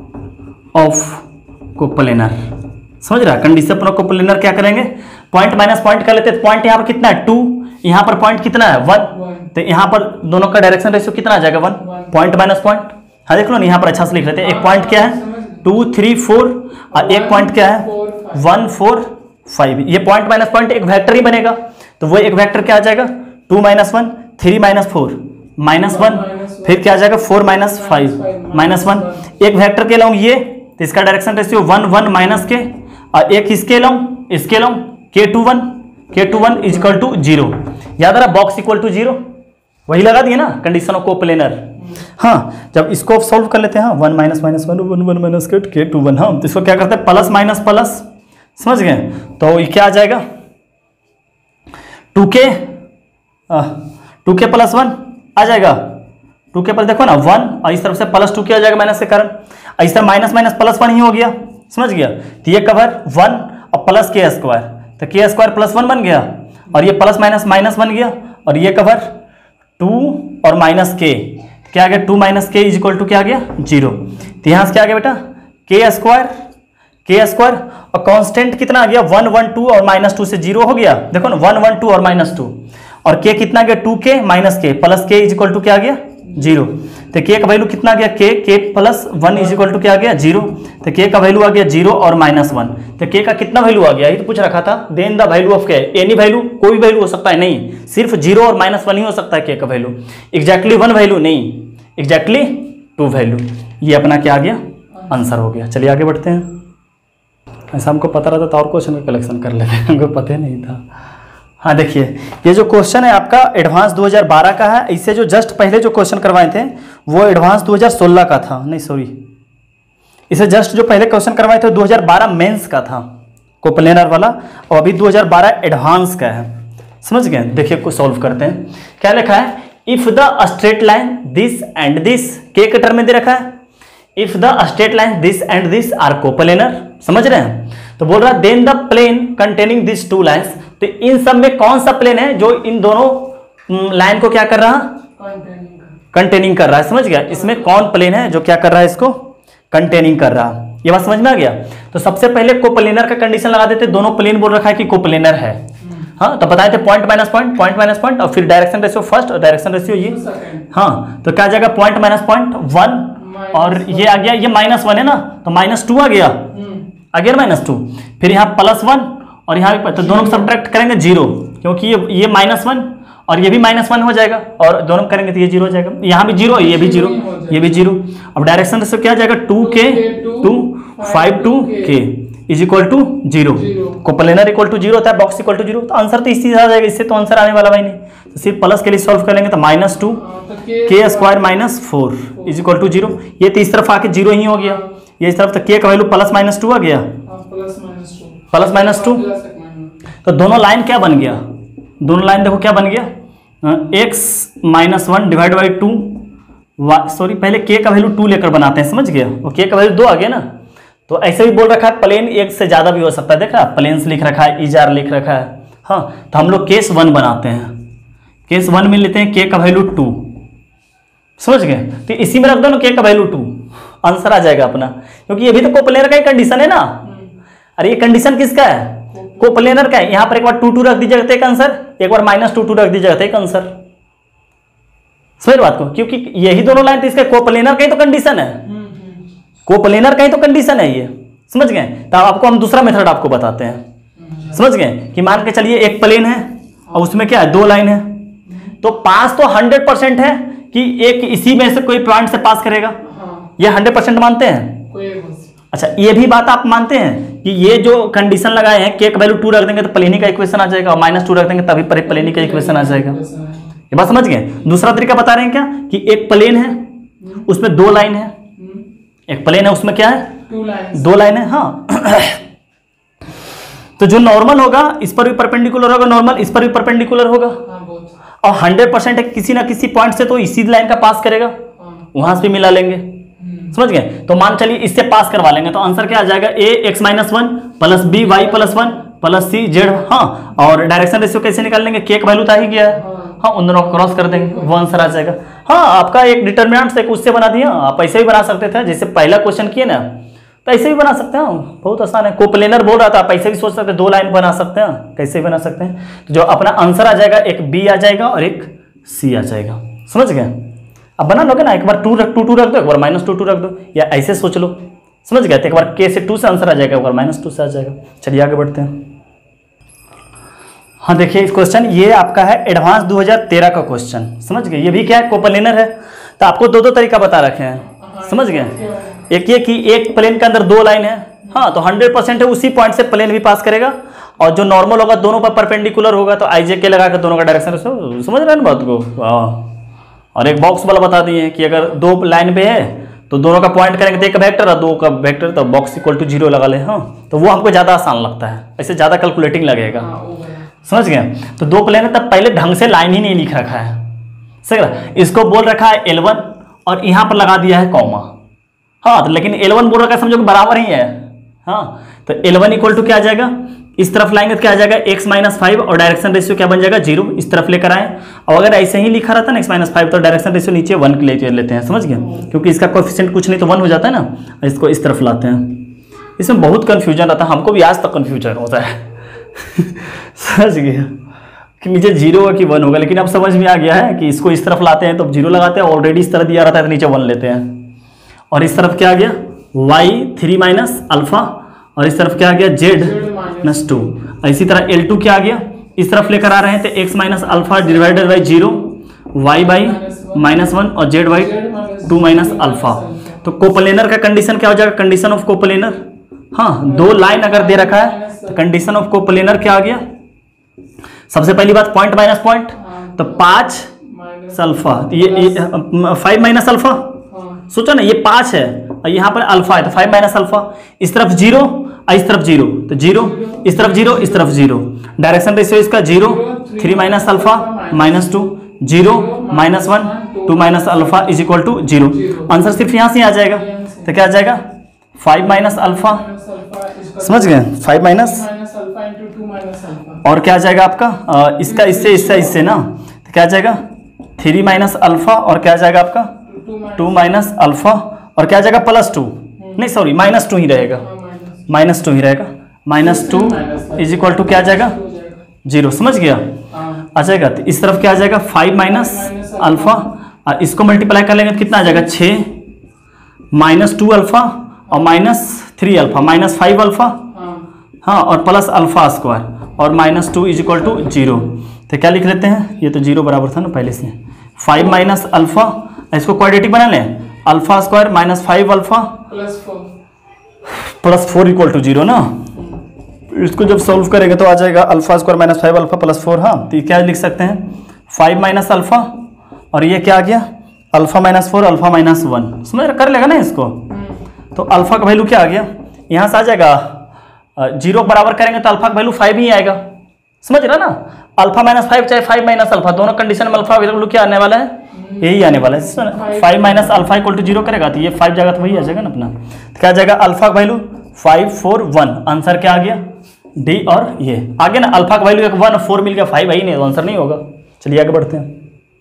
of coplanar, समझ रहा है। कंडीशन ऑफ कोप्लेनर क्या करेंगे, पॉइंट माइनस पॉइंट कर लेते हैं। पॉइंट यहाँ पर कितना है, टू, यहाँ पर पॉइंट कितना है, वन, तो यहाँ पर दोनों का डायरेक्शन रेशियो कितना आ जाएगा, वन, पॉइंट माइनस पॉइंट। हाँ देख लो ना, यहाँ पर अच्छा से लिख लेते हैं। एक पॉइंट क्या है, टू थ्री फोर, और एक पॉइंट क्या है, वन फोर फाइव। ये पॉइंट माइनस पॉइंट एक वेक्टर ही बनेगा, तो वो एक वेक्टर क्या आ जाएगा, two minus one, three minus four, minus one, फिर क्या आ जाएगा, four minus five, minus one. एक वेक्टर के अलोंग ये, तो इसका direction ratio one one minus K, और एक इसके अलोंग, इसके along K two one, K two one is equal to zero. याद आ रहा, बॉक्स इक्वल टू जीरो, वही लगा दिए ना कंडीशन ऑफ कोप्लेनर। हाँ जब इसको सॉल्व कर लेते हैं, one minus minus one, one one minus K, K two one, हाँ तो इसको क्या करते हैं, प्लस माइनस प्लस, समझ गए। तो ये क्या आ जाएगा, टू के, टू के प्लस वन आ जाएगा, टू के प्लस देखो ना वन, और इस तरफ से प्लस टू के आ जाएगा माइनस के कारण, इस तरह माइनस माइनस प्लस वन ही हो गया, समझ गया। तो ये कवर वन और प्लस के स्क्वायर, तो के स्क्वायर प्लस वन बन गया, और ये प्लस माइनस माइनस बन गया, और ये कवर टू और माइनस के, क्या आ गया, two minus K is equal to क्या आ गया, जीरो। तो यहाँ से क्या आ गया बेटा, के स्क्वायर, के स्क्वायर, और कांस्टेंट कितना आ गया, वन वन टू, और माइनस टू से जीरो हो गया, देखो ना वन वन टू और माइनस टू, और के कितना गया, टू के माइनस के प्लस के इज इक्वल टू क्या आ गया, जीरो। तो के का वैल्यू कितना गया, K K plus one is equal to क्या आ गया, जीरो। तो के का वैल्यू आ गया जीरो और माइनस वन। तो के का कितना वैल्यू आ गया, ये तो पूछ रखा था, then the value of K, any value, कोई भी वैल्यू हो सकता है, नहीं सिर्फ जीरो और माइनस वन ही हो सकता है के का वैल्यू, एग्जैक्टली वन वैल्यू नहीं, एग्जैक्टली टू वैल्यू। ये अपना क्या आ गया, आंसर हो गया। चलिए आगे बढ़ते हैं। ऐसा हमको पता रहता तो और क्वेश्चन का कलेक्शन कर लेते, हमको पता ही नहीं था। हाँ देखिए, ये जो क्वेश्चन है आपका एडवांस दो हज़ार बारह का है। इससे जो जस्ट पहले जो क्वेश्चन करवाए थे वो एडवांस दो हज़ार सोलह का था, नहीं सॉरी, इसे जस्ट जो पहले क्वेश्चन करवाए थे दो हज़ार बारह मेंस का था कोप्लेनर वाला, और अभी दो हज़ार बारह एडवांस का है, समझ गए। देखिए को सॉल्व करते हैं। क्या लिखा है, if the straight line this and this, K के टर्म में दे रखा है, if the straight line this and this are coplanar, समझ रहे हैं। तो बोल रहा है then the plane containing this two lines, तो इन सब में कौन सा प्लेन है जो इन दोनों लाइन को क्या कर रहा है, कंटेनिंग कर रहा है, समझ गया। इसमें कौन प्लेन है जो क्या कर रहा है, इसको कंटेनिंग कर रहा है, ये बात समझ में आ गया। तो सबसे पहले कोप्लेनर का कंडीशन लगा देते, दोनों प्लेन बोल रखा है कि कोप्लेनर है, हाँ तो बताए थे point minus point, point minus point, और फिर डायरेक्शन रेशियो फर्स्ट और डायरेक्शन रेशियो ये, हाँ तो क्या आ जाएगा, पॉइंट माइनस पॉइंट वन, और ये आ गया, ये माइनस वन है ना, तो माइनस टू आ गया, आ गया माइनस टू, फिर यहाँ प्लस वन, और यहाँ भी तो दोनों को सब्ट्रैक्ट करेंगे जीरो, क्योंकि ये ये माइनस वन और ये भी माइनस वन हो जाएगा, और दोनों करेंगे तो ये जीरो हो जाएगा, यहाँ भी जीरो, ये भी जीरो, ये भी जीरो। अब डायरेक्शन रेशियो क्या आ जाएगा, two K two five two K is equal to zero. Coplanar equal to zero होता है, बॉक्स इक्वल टू जीरो, तो आंसर तो इसी आ जाएगा, इससे तो आंसर आने वाला भाई नहीं। तो सिर्फ प्लस के लिए सॉल्व कर लेंगे तो minus two K square minus four is equal to zero. ये तो इस तरफ आके जीरो ही हो गया, ये इस तरफ तो के का वैल्यू प्लस माइनस टू आ गया, प्लस माइनस टू। तो दोनों लाइन क्या बन गया, दोनों लाइन देखो क्या बन गया, X minus one divide by two, sorry पहले के का वैल्यू टू लेकर बनाते हैं, समझ गया, और के का वैल्यू दो आ गया ना। तो ऐसे भी बोल रखा है प्लेन एक से ज्यादा भी हो सकता है, देख रहा है प्लेन्स लिख रखा है, इजार लिख रखा है। हाँ, तो हम लोग केस वन बनाते हैं, केस वन में लेते हैं के का वैल्यू टू, समझ गए। तो इसी में रख दो ना के का वैल्यू टू, आंसर आ जाएगा अपना, क्योंकि ये भी तो कोप्लेनर का ही कंडीशन है ना। अरे ये कंडीशन किसका है, कोप्लेनर का है। यहाँ पर एक बार टू टू रख दीजिएगा तो एक आंसर, एक बार माइनस टू टू रख दीजिएगा तो एक आंसर, समझ बात को, क्योंकि यही दोनों लाइन तो इसका कोप्लेनर का ही तो कंडीशन है, कोप्लेनर का ही तो कंडीशन है ये, समझ गए। तो आपको हम दूसरा मेथड आपको बताते हैं, समझ गए, कि मान के चलिए एक प्लेन है और उसमें क्या है, दो लाइन है, तो पास तो हंड्रेड परसेंट है कि एक इसी में से कोई पॉइंट से पास करेगा, ये हंड्रेड परसेंट मानते हैं। अच्छा, ये भी बात आप मानते हैं कि ये जो कंडीशन लगाए हैं, के का वैल्यू टू रख देंगे तो प्लेनी का इक्वेशन आ जाएगा, और माइनस टू रख देंगे तभी प्लेनी का इक्वेशन आ जाएगा। ये बात समझ गए। दूसरा तरीका बता रहे हैं क्या, कि एक प्लेन है उसमें दो लाइन है, एक प्लेन है उसमें क्या है, दो लाइन है। हाँ तो जो नॉर्मल होगा इस पर भी परपेंडिकुलर होगा, नॉर्मल इस पर भी परपेंडिकुलर होगा, और हंड्रेड परसेंट है किसी ना किसी पॉइंट से तो इसी लाइन का पास करेगा, वहां से भी मिला लेंगे, समझ गए। तो मान चलिए इससे पास करवा लेंगे तो आंसर क्या आ जाएगा, A x minus one plus B Y plus one plus C Z. हाँ, और डायरेक्शन रेशियो कैसे निकाल लेंगे, के का वैल्यू तो आ ही गया है, हाँ उन दोनों को क्रॉस कर देंगे, वो आंसर आ जाएगा। हाँ, आपका एक डिटर्मिनेंट से उससे बना दिया, आप ऐसे भी बना सकते थे, जैसे पहला क्वेश्चन किए ना, तो ऐसे भी बना सकते हैं, बहुत आसान है। कोप्लेनर बोल रहा था, आप ऐसे भी सोच सकते हैं, दो लाइन बना सकते हैं, कैसे भी बना सकते हैं। तो जो अपना आंसर आ जाएगा, एक बी आ जाएगा और एक सी आ जाएगा, समझ गए। अब बना लोगे ना, एक बार टू रख टू टू रख दो, एक बार माइनस टू टू रख दो, या ऐसे सोच लो, समझ गए। तो एक बार के से टू से आंसर आ जाएगा, एक बार माइनस टू से आ जाएगा। चलिए आगे बढ़ते हैं। हाँ देखिए इस क्वेश्चन, ये आपका है एडवांस दो हज़ार तेरह का क्वेश्चन, समझ गए। ये भी क्या है, कोप्लेनर है। तो आपको दो दो तरीका बता रखे हैं, समझ गए। एक ये कि एक प्लेन के अंदर दो लाइन है, हाँ तो हंड्रेड परसेंट है उसी पॉइंट से प्लेन भी पास करेगा, और जो नॉर्मल होगा दोनों पर परपेंडिकुलर होगा, तो आई जे के लगा कर दोनों का डायरेक्शन, समझ रहे हैं ना बात को। हाँ, और एक बॉक्स वाला बता दिए कि अगर दो लाइन पे है तो दोनों का पॉइंट करेंगे तो एक वेक्टर और दो का वेक्टर, तो बॉक्स इक्वल टू जीरो लगा ले। हाँ, तो वो हमको ज़्यादा आसान लगता है, ऐसे ज़्यादा कैलकुलेटिंग लगेगा, समझ गए। तो दो प्लेन है, तब पहले ढंग से लाइन ही नहीं लिख रखा है, सही ना। इसको बोल रखा है एल वन और यहाँ पर लगा दिया है कॉमा। हाँ, तो लेकिन एल वन बोल रखा है, समझो कि बराबर ही है। हाँ, तो एल वन इक्वल टू क्या आ जाएगा, इस तरफ लाएंगे तो क्या आ जाएगा, एक्स माइनस फाइव, और डायरेक्शन रेशियो क्या बन जाएगा, जीरो, इस तरफ लेकर आए। और अगर ऐसे ही लिखा रहता ना एक्स माइनस फाइव, तो डायरेक्शन रेशियो नीचे वन के ले लेते हैं, समझ गए, क्योंकि इसका कोएफिशिएंट कुछ नहीं तो वन हो जाता है ना, इसको इस तरफ लाते हैं। इसमें बहुत कन्फ्यूजन रहता है, हमको भी आज तक कन्फ्यूजन होता है समझ गया कि नीचे जीरो होगा कि वन होगा, लेकिन अब समझ में आ गया है कि इसको इस तरफ लाते हैं तो जीरो लगाते हैं, ऑलरेडी इस तरह दिया रहता है तो नीचे वन लेते हैं। और इस तरफ क्या आ गया, वाई थ्री माइनस अल्फा, और इस तरफ क्या आ गया, जेड माइनस टू। इसी तरह एल टू क्या आ गया, इस तरफ लेकर आ रहे हैं तो x minus alpha divided by zero, Y by minus one, और Z by two minus alpha. तो कोप्लेनर का कंडीशन क्या हो जाएगा, कंडीशन ऑफ कोप्लेनर। हाँ, दो लाइन अगर दे रखा है तो कंडीशन ऑफ कोप्लेनर क्या आ गया, सबसे पहली बात पॉइंट माइनस पॉइंट, तो पाँच अल्फा, ये फाइव माइनस अल्फा, सोचो ना ये पाँच है और यहाँ पर अल्फा है, तो फाइव माइनस अल्फा, इस तरफ जीरो और इस तरफ जीरो, तो जीरो, इस तरफ जीरो, इस तरफ जीरो, डायरेक्शन रेशियो इसका zero, three minus alpha minus two, zero minus one, two minus alpha is equal to zero. Answer सिर्फ यहाँ से आ जाएगा, तो क्या आ जाएगा, फाइव माइनस अल्फा, समझ गए, फाइव माइनस, और क्या आ जाएगा आपका, आ, इसका इससे इससे इससे ना, तो क्या आ जाएगा, थ्री माइनस अल्फा, और क्या आ जाएगा आपका, टू माइनस अल्फा, और क्या आ जाएगा, प्लस टू, नहीं सॉरी माइनस टू ही रहेगा, माइनस टू ही रहेगा, minus two is equal to क्या आ जाएगा, जीरो, समझ गया, आ जाएगा। तो इस तरफ क्या आ जाएगा, फाइव माइनस अल्फा, और इसको मल्टीप्लाई कर लेंगे तो कितना आ जाएगा, छः माइनस टू अल्फा और minus three alpha, minus five alpha, हाँ, और प्लस अल्फा स्क्वायर, और minus two is equal to zero. तो क्या लिख लेते हैं, ये तो जीरो बराबर था ना पहले से, फाइव माइनस अल्फा, इसको क्वाड्रेटिक बना लें, alpha square minus five alpha plus four plus four equal to zero ना। इसको जब सॉल्व करेंगे तो आ जाएगा alpha square minus five alpha plus four. हाँ, तो क्या लिख सकते हैं, फाइव माइनस अल्फा और ये क्या आ गया, alpha minus four alpha minus one. समझ कर लेगा ना इसको। तो अल्फा का वैल्यू क्या आ गया, यहाँ से आ जाएगा जीरो बराबर करेंगे तो अल्फा का वैल्यू फाइव ही आएगा। समझ रहा ना, अल्फा माइनस फाइव चाहे फाइव माइनस अल्फा, दोनों कंडीशन में अल्फा वैल्यू क्या आने वाला है, यही आने वाला है। Five minus alpha equal to zero करेगा तो ये फाइव जगह तो वही आ जाएगा ना अपना। तो क्या आ जाएगा, अल्फा का value five four one, answer क्या आ गया डी। और ये आगे ना अल्फा का वैल्यू एक वन फोर मिल गया, फाइव है ही नहीं, तो आंसर नहीं होगा। चलिए आगे बढ़ते हैं।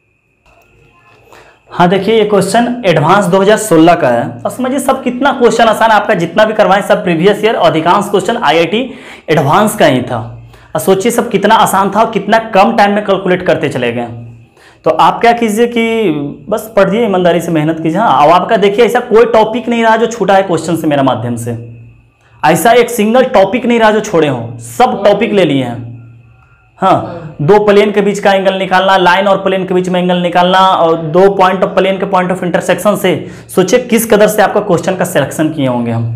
हाँ देखिए, ये क्वेश्चन एडवांस दो हज़ार सोलह का है और समझिए सब कितना क्वेश्चन आसान, आपका जितना भी करवाएं सब प्रीवियस ईयर, अधिकांश क्वेश्चन आईआईटी एडवांस का ही था। और सोचिए सब कितना आसान था और कितना कम टाइम में कैलकुलेट करते चले गए। तो आप क्या कीजिए कि बस पढ़िए, ईमानदारी से मेहनत कीजिए। हाँ, अब आपका देखिए ऐसा कोई टॉपिक नहीं रहा जो छूटा है क्वेश्चन से मेरा माध्यम से, ऐसा एक सिंगल टॉपिक नहीं रहा जो छोड़े हों, सब टॉपिक ले लिए हैं। हाँ, दो प्लेन के बीच का एंगल निकालना, लाइन और प्लेन के बीच में एंगल निकालना, और दो पॉइंट ऑफ प्लेन के पॉइंट ऑफ इंटरसेक्शन से सोचिए किस कदर से आपका क्वेश्चन का सिलेक्शन किए होंगे हम।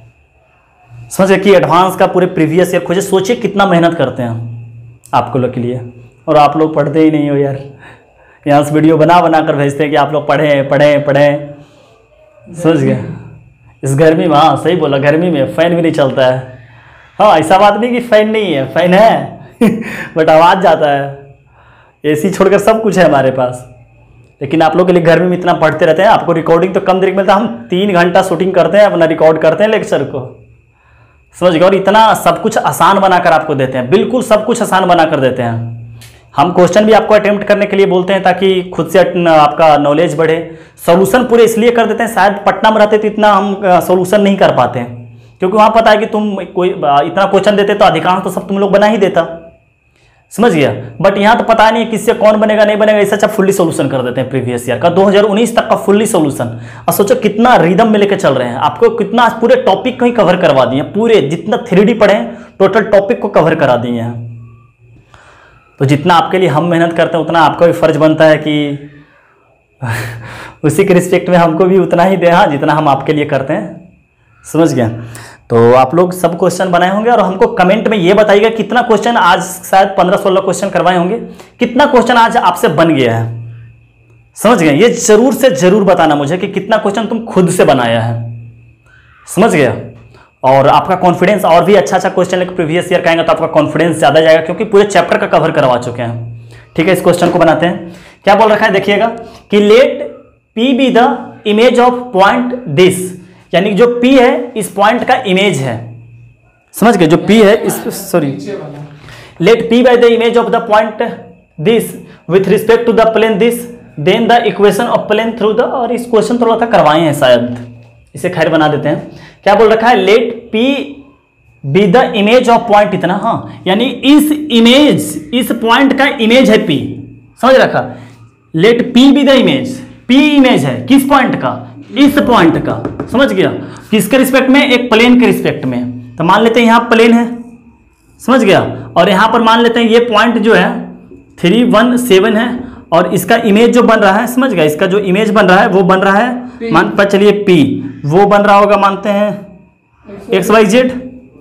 समझिए कि एडवांस का पूरे प्रीवियस ईयर खोजे, सोचिए कितना मेहनत करते हैं आपको लोग के लिए, और आप लोग पढ़ते ही नहीं हो यार। यहाँ से वीडियो बना बना कर भेजते हैं कि आप लोग पढ़ें पढ़ें पढ़ें। समझ गए, इस गर्मी में, हाँ सही बोला, गर्मी में फैन भी नहीं चलता है। हाँ, ऐसा बात नहीं कि फैन नहीं है, फैन है बट आवाज़ जाता है। एसी छोड़कर सब कुछ है हमारे पास, लेकिन आप लोग के लिए गर्मी में इतना पढ़ते रहते हैं। आपको रिकॉर्डिंग तो कम देर मिलता है, हम तीन घंटा शूटिंग करते हैं, अपना रिकॉर्ड करते हैं लेक्चर को। समझ गए, और इतना सब कुछ आसान बनाकर आपको देते हैं, बिल्कुल सब कुछ आसान बनाकर देते हैं। हम क्वेश्चन भी आपको अटेम्प्ट करने के लिए बोलते हैं ताकि खुद से आपका नॉलेज बढ़े। सॉल्यूशन पूरे इसलिए कर देते हैं, शायद पटना में रहते तो इतना हम सॉल्यूशन नहीं कर पाते हैं, क्योंकि वहाँ पता है कि तुम कोई इतना क्वेश्चन देते तो अधिकांश तो सब तुम लोग बना ही देता। समझ गया, बट यहाँ तो पता नहीं है किससे कौन बनेगा नहीं बनेगा, ऐसा अच्छा फुल्ली सॉल्यूशन कर देते हैं प्रीवियस ईयर का दो हज़ार उन्नीस तक का फुल्ली सॉल्यूशन। और सोचो कितना रिदम में लेकर चल रहे हैं, आपको कितना पूरे टॉपिक को ही कवर करवा दिए, पूरे जितना थ्री डी पढ़े टोटल टॉपिक को कवर करा दिए हैं। तो जितना आपके लिए हम मेहनत करते हैं उतना आपका भी फर्ज बनता है कि उसी के रिस्पेक्ट में हमको भी उतना ही दे, हाँ जितना हम आपके लिए करते हैं। समझ गए, तो आप लोग सब क्वेश्चन बनाए होंगे और हमको कमेंट में ये बताइएगा कितना क्वेश्चन आज, शायद पंद्रह सोलह क्वेश्चन करवाए होंगे, कितना क्वेश्चन आज आपसे बन गया है। समझ गए, ये जरूर से जरूर बताना मुझे कि कितना क्वेश्चन तुम खुद से बनाया है। समझ गया, और आपका कॉन्फिडेंस और भी अच्छा अच्छा क्वेश्चन लेकर प्रीवियस ईयर का आएंगे तो आपका कॉन्फिडेंस ज़्यादा जाएगा, क्योंकि पूरे चैप्टर का कवर करवा चुके हैं। ठीक है, इस क्वेश्चन को बनाते हैं। क्या बोल रखा है देखिएगा कि let P be the image of point this, यानी जो P है इस पॉइंट का इमेज है। समझ गए, जो P है इस, sorry, let P by the image of the point this with respect to the plane this, then the equation of plane through the, और इस क्वेश्चन थोड़ा सा करवाए हैं शायद, इसे खैर बना देते हैं। क्या बोल रखा है, let P be the image of point इतना, हाँ यानी इस इमेज, इस पॉइंट का इमेज है P। समझ रखा, let P be the image, P image है किस पॉइंट का, इस पॉइंट का। समझ गया, किसके रिस्पेक्ट में, एक प्लेन के रिस्पेक्ट में। तो मान लेते हैं यहाँ प्लेन है, समझ गया, और यहाँ पर मान लेते हैं ये पॉइंट जो है थ्री वन सेवन है, और इसका इमेज जो बन रहा है, समझ गया, इसका जो इमेज बन रहा है वो बन रहा है, मान पर चलिए P, वो बन रहा होगा मानते हैं एक्स वाई जेड।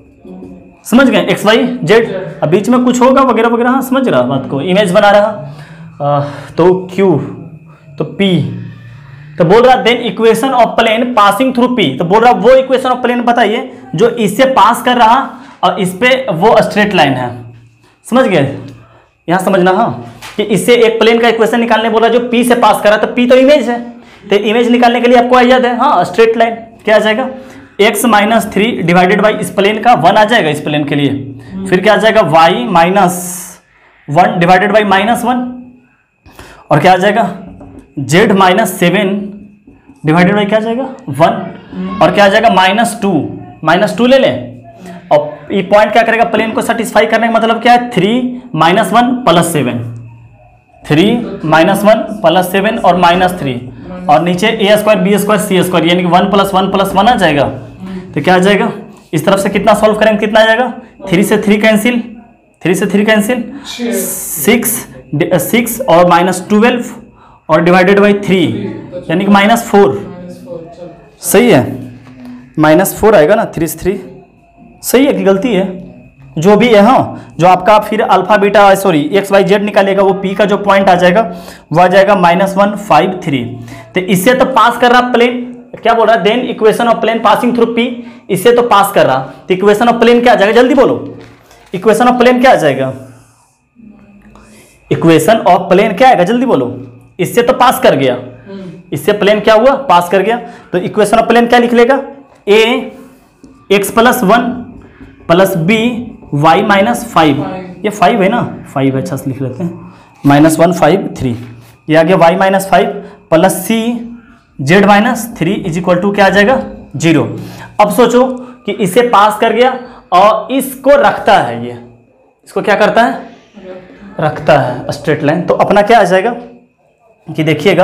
समझ गए, एक्स वाई जेड, अब बीच में कुछ होगा वगैरह वगैरह, हाँ समझ रहा बात को, इमेज बना रहा। आ, तो Q, तो P, तो बोल रहा then equation of plane passing through P, तो बोल रहा वो इक्वेशन ऑफ प्लेन बताइए जो इससे पास कर रहा और इस पे वो स्ट्रेट लाइन है। समझ गए, यहाँ समझना, हाँ कि इससे एक प्लेन का इक्वेशन निकालने बोला जो P से पास कर रहा, तो P तो इमेज है, तो इमेज निकालने के लिए आपको याद है, हाँ स्ट्रेट लाइन क्या आ जाएगा, x minus three divided by इस प्लेन का वन आ जाएगा इस प्लेन के लिए, फिर क्या आ जाएगा y minus one divided by minus one, और क्या आ जाएगा z minus seven divided by क्या आ जाएगा वन, और क्या आ जाएगा माइनस टू, माइनस टू ले लें, और ये पॉइंट क्या करेगा, प्लेन को सेटिस्फाई करने का मतलब क्या है, three minus one plus seven, three minus one plus seven और माइनस थ्री, और नीचे A square B square C square, यानी कि one plus one plus one आ जाएगा। तो क्या आ जाएगा, इस तरफ से कितना सॉल्व करेंगे, कितना आ जाएगा, थ्री से थ्री कैंसिल, थ्री से थ्री कैंसिल, सिक्स सिक्स और माइनस ट्वेल्व और डिवाइडेड बाई थ्री यानी कि माइनस फोर। सही है, माइनस फोर आएगा ना, थ्री से थ्री। सही है कि गलती है? जो भी है, हाँ, जो आपका फिर alpha beta sorry X Y Z निकालेगा वो पी का जो पॉइंट आ जाएगा वो आ जाएगा माइनस वन फाइव थ्री। तो इससे तो पास कर रहा प्लेन, क्या बोल रहा है, then equation of plane passing through P, इससे तो पास कर रहा, तो इक्वेशन ऑफ प्लेन क्या आ जाएगा, जल्दी बोलो, इक्वेशन ऑफ प्लेन क्या आ जाएगा, इक्वेशन ऑफ प्लेन क्या आएगा, जल्दी बोलो। इससे तो पास कर गया, इससे प्लेन क्या हुआ, पास कर गया, तो इक्वेशन ऑफ प्लेन क्या लिख लेगा, A X plus one plus B Y minus five, ये फाइव है ना, फाइव अच्छा से लिख लेते हैं, माइनस वन फाइव थ्री, ये आ गया Y minus five plus C Z minus three is equal to क्या आ जाएगा, जीरो। अब सोचो कि इसे पास कर गया और इसको रखता है, ये इसको क्या करता है, रखता है स्ट्रेट लाइन, तो अपना क्या आ जाएगा कि देखिएगा,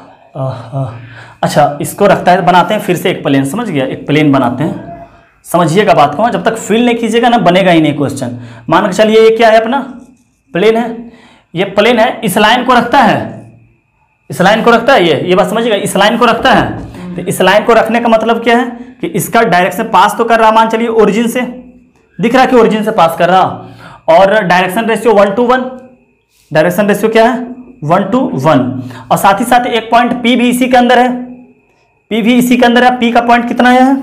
अच्छा इसको रखता है, बनाते हैं फिर से एक प्लेन, समझ गया, एक प्लेन बनाते हैं, समझिएगा बात को, जब तक फिल नहीं कीजिएगा ना बनेगा ही नहीं क्वेश्चन। मान के चलिए ये क्या है, अपना प्लेन है, ये प्लेन है, इस लाइन को रखता है, इस लाइन को रखता है, ये ये बात समझिएगा, इस लाइन को रखता है, तो इस लाइन को रखने का मतलब क्या है कि इसका डायरेक्शन पास तो कर रहा, मान चलिए ओरिजिन से, दिख रहा है कि ओरिजिन से पास कर रहा, और direction ratio one two one, direction ratio क्या है, वन टू वन, और साथ ही साथ एक पॉइंट पी भी इसी के अंदर है, पी भी इसी के अंदर है, पी का पॉइंट कितना है,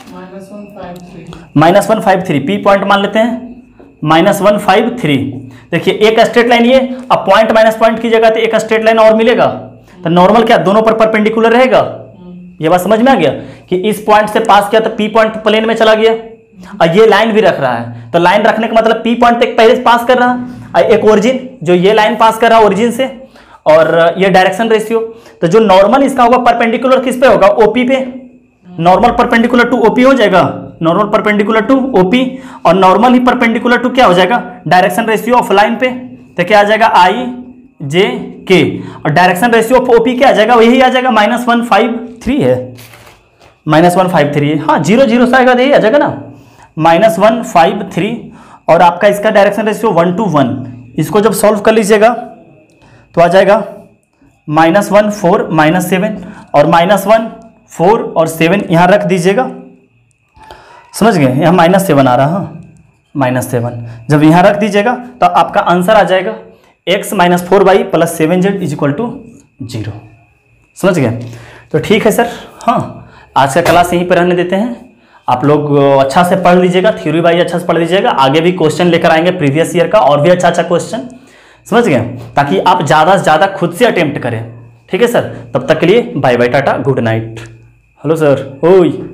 minus one five three, P point मान लेते हैं माइनस वन फाइव थ्री। देखिए एक स्ट्रेट लाइन ये, अब पॉइंट माइनस पॉइंट की जगह तो एक स्ट्रेट लाइन और मिलेगा, तो नॉर्मल क्या दोनों पर परपेंडिकुलर रहेगा, ये बात समझ में आ गया कि इस पॉइंट से पास किया तो पी पॉइंट प्लेन में चला गया, और ये लाइन भी रख रहा है, तो लाइन रखने का मतलब पी पॉइंट तक पहले से पास कर रहा, एक ओरिजिन जो ये लाइन पास कर रहा ओरिजिन से, और ये डायरेक्शन रेशियो, तो जो नॉर्मल इसका होगा परपेंडिकुलर किस पे होगा, ओपी पे, नॉर्मल परपेंडिकुलर टू ओपी हो जाएगा, नॉर्मल परपेंडिकुलर टू ओपी, और नॉर्मल ही परपेंडिकुलर टू क्या हो जाएगा, डायरेक्शन रेशियो ऑफ लाइन पे, तो क्या आ जाएगा आई जे के, और डायरेक्शन रेशियो ऑफ ओपी क्या आ जाएगा, वही आ जाएगा माइनस वन फाइव थ्री है, माइनस वन फाइव थ्री है, हाँ जीरो जीरो से आएगा यही आ जाएगा ना, माइनस वन फाइव थ्री, और आपका इसका direction ratio one two one, इसको जब सॉल्व कर लीजिएगा तो आ जाएगा minus one four minus seven, और माइनस वन फोर और सेवन यहाँ रख दीजिएगा, समझ गए, यहाँ माइनस सेवन आ रहा, माइनस सेवन जब यहाँ रख दीजिएगा तो आपका आंसर आ जाएगा x minus four y plus seven z is equal to zero, समझ गए। तो ठीक है सर, हाँ आज का क्लास यहीं पर रहने देते हैं, आप लोग अच्छा से पढ़ लीजिएगा, थ्योरी वाइज अच्छा से पढ़ लीजिएगा, आगे भी क्वेश्चन लेकर आएंगे प्रीवियस ईयर का और भी अच्छा अच्छा क्वेश्चन, समझ गए, ताकि आप ज़्यादा से ज़्यादा खुद से अटेम्प्ट करें। ठीक है सर, तब तक के लिए bye bye, tata, good night. Hello sir, ओई।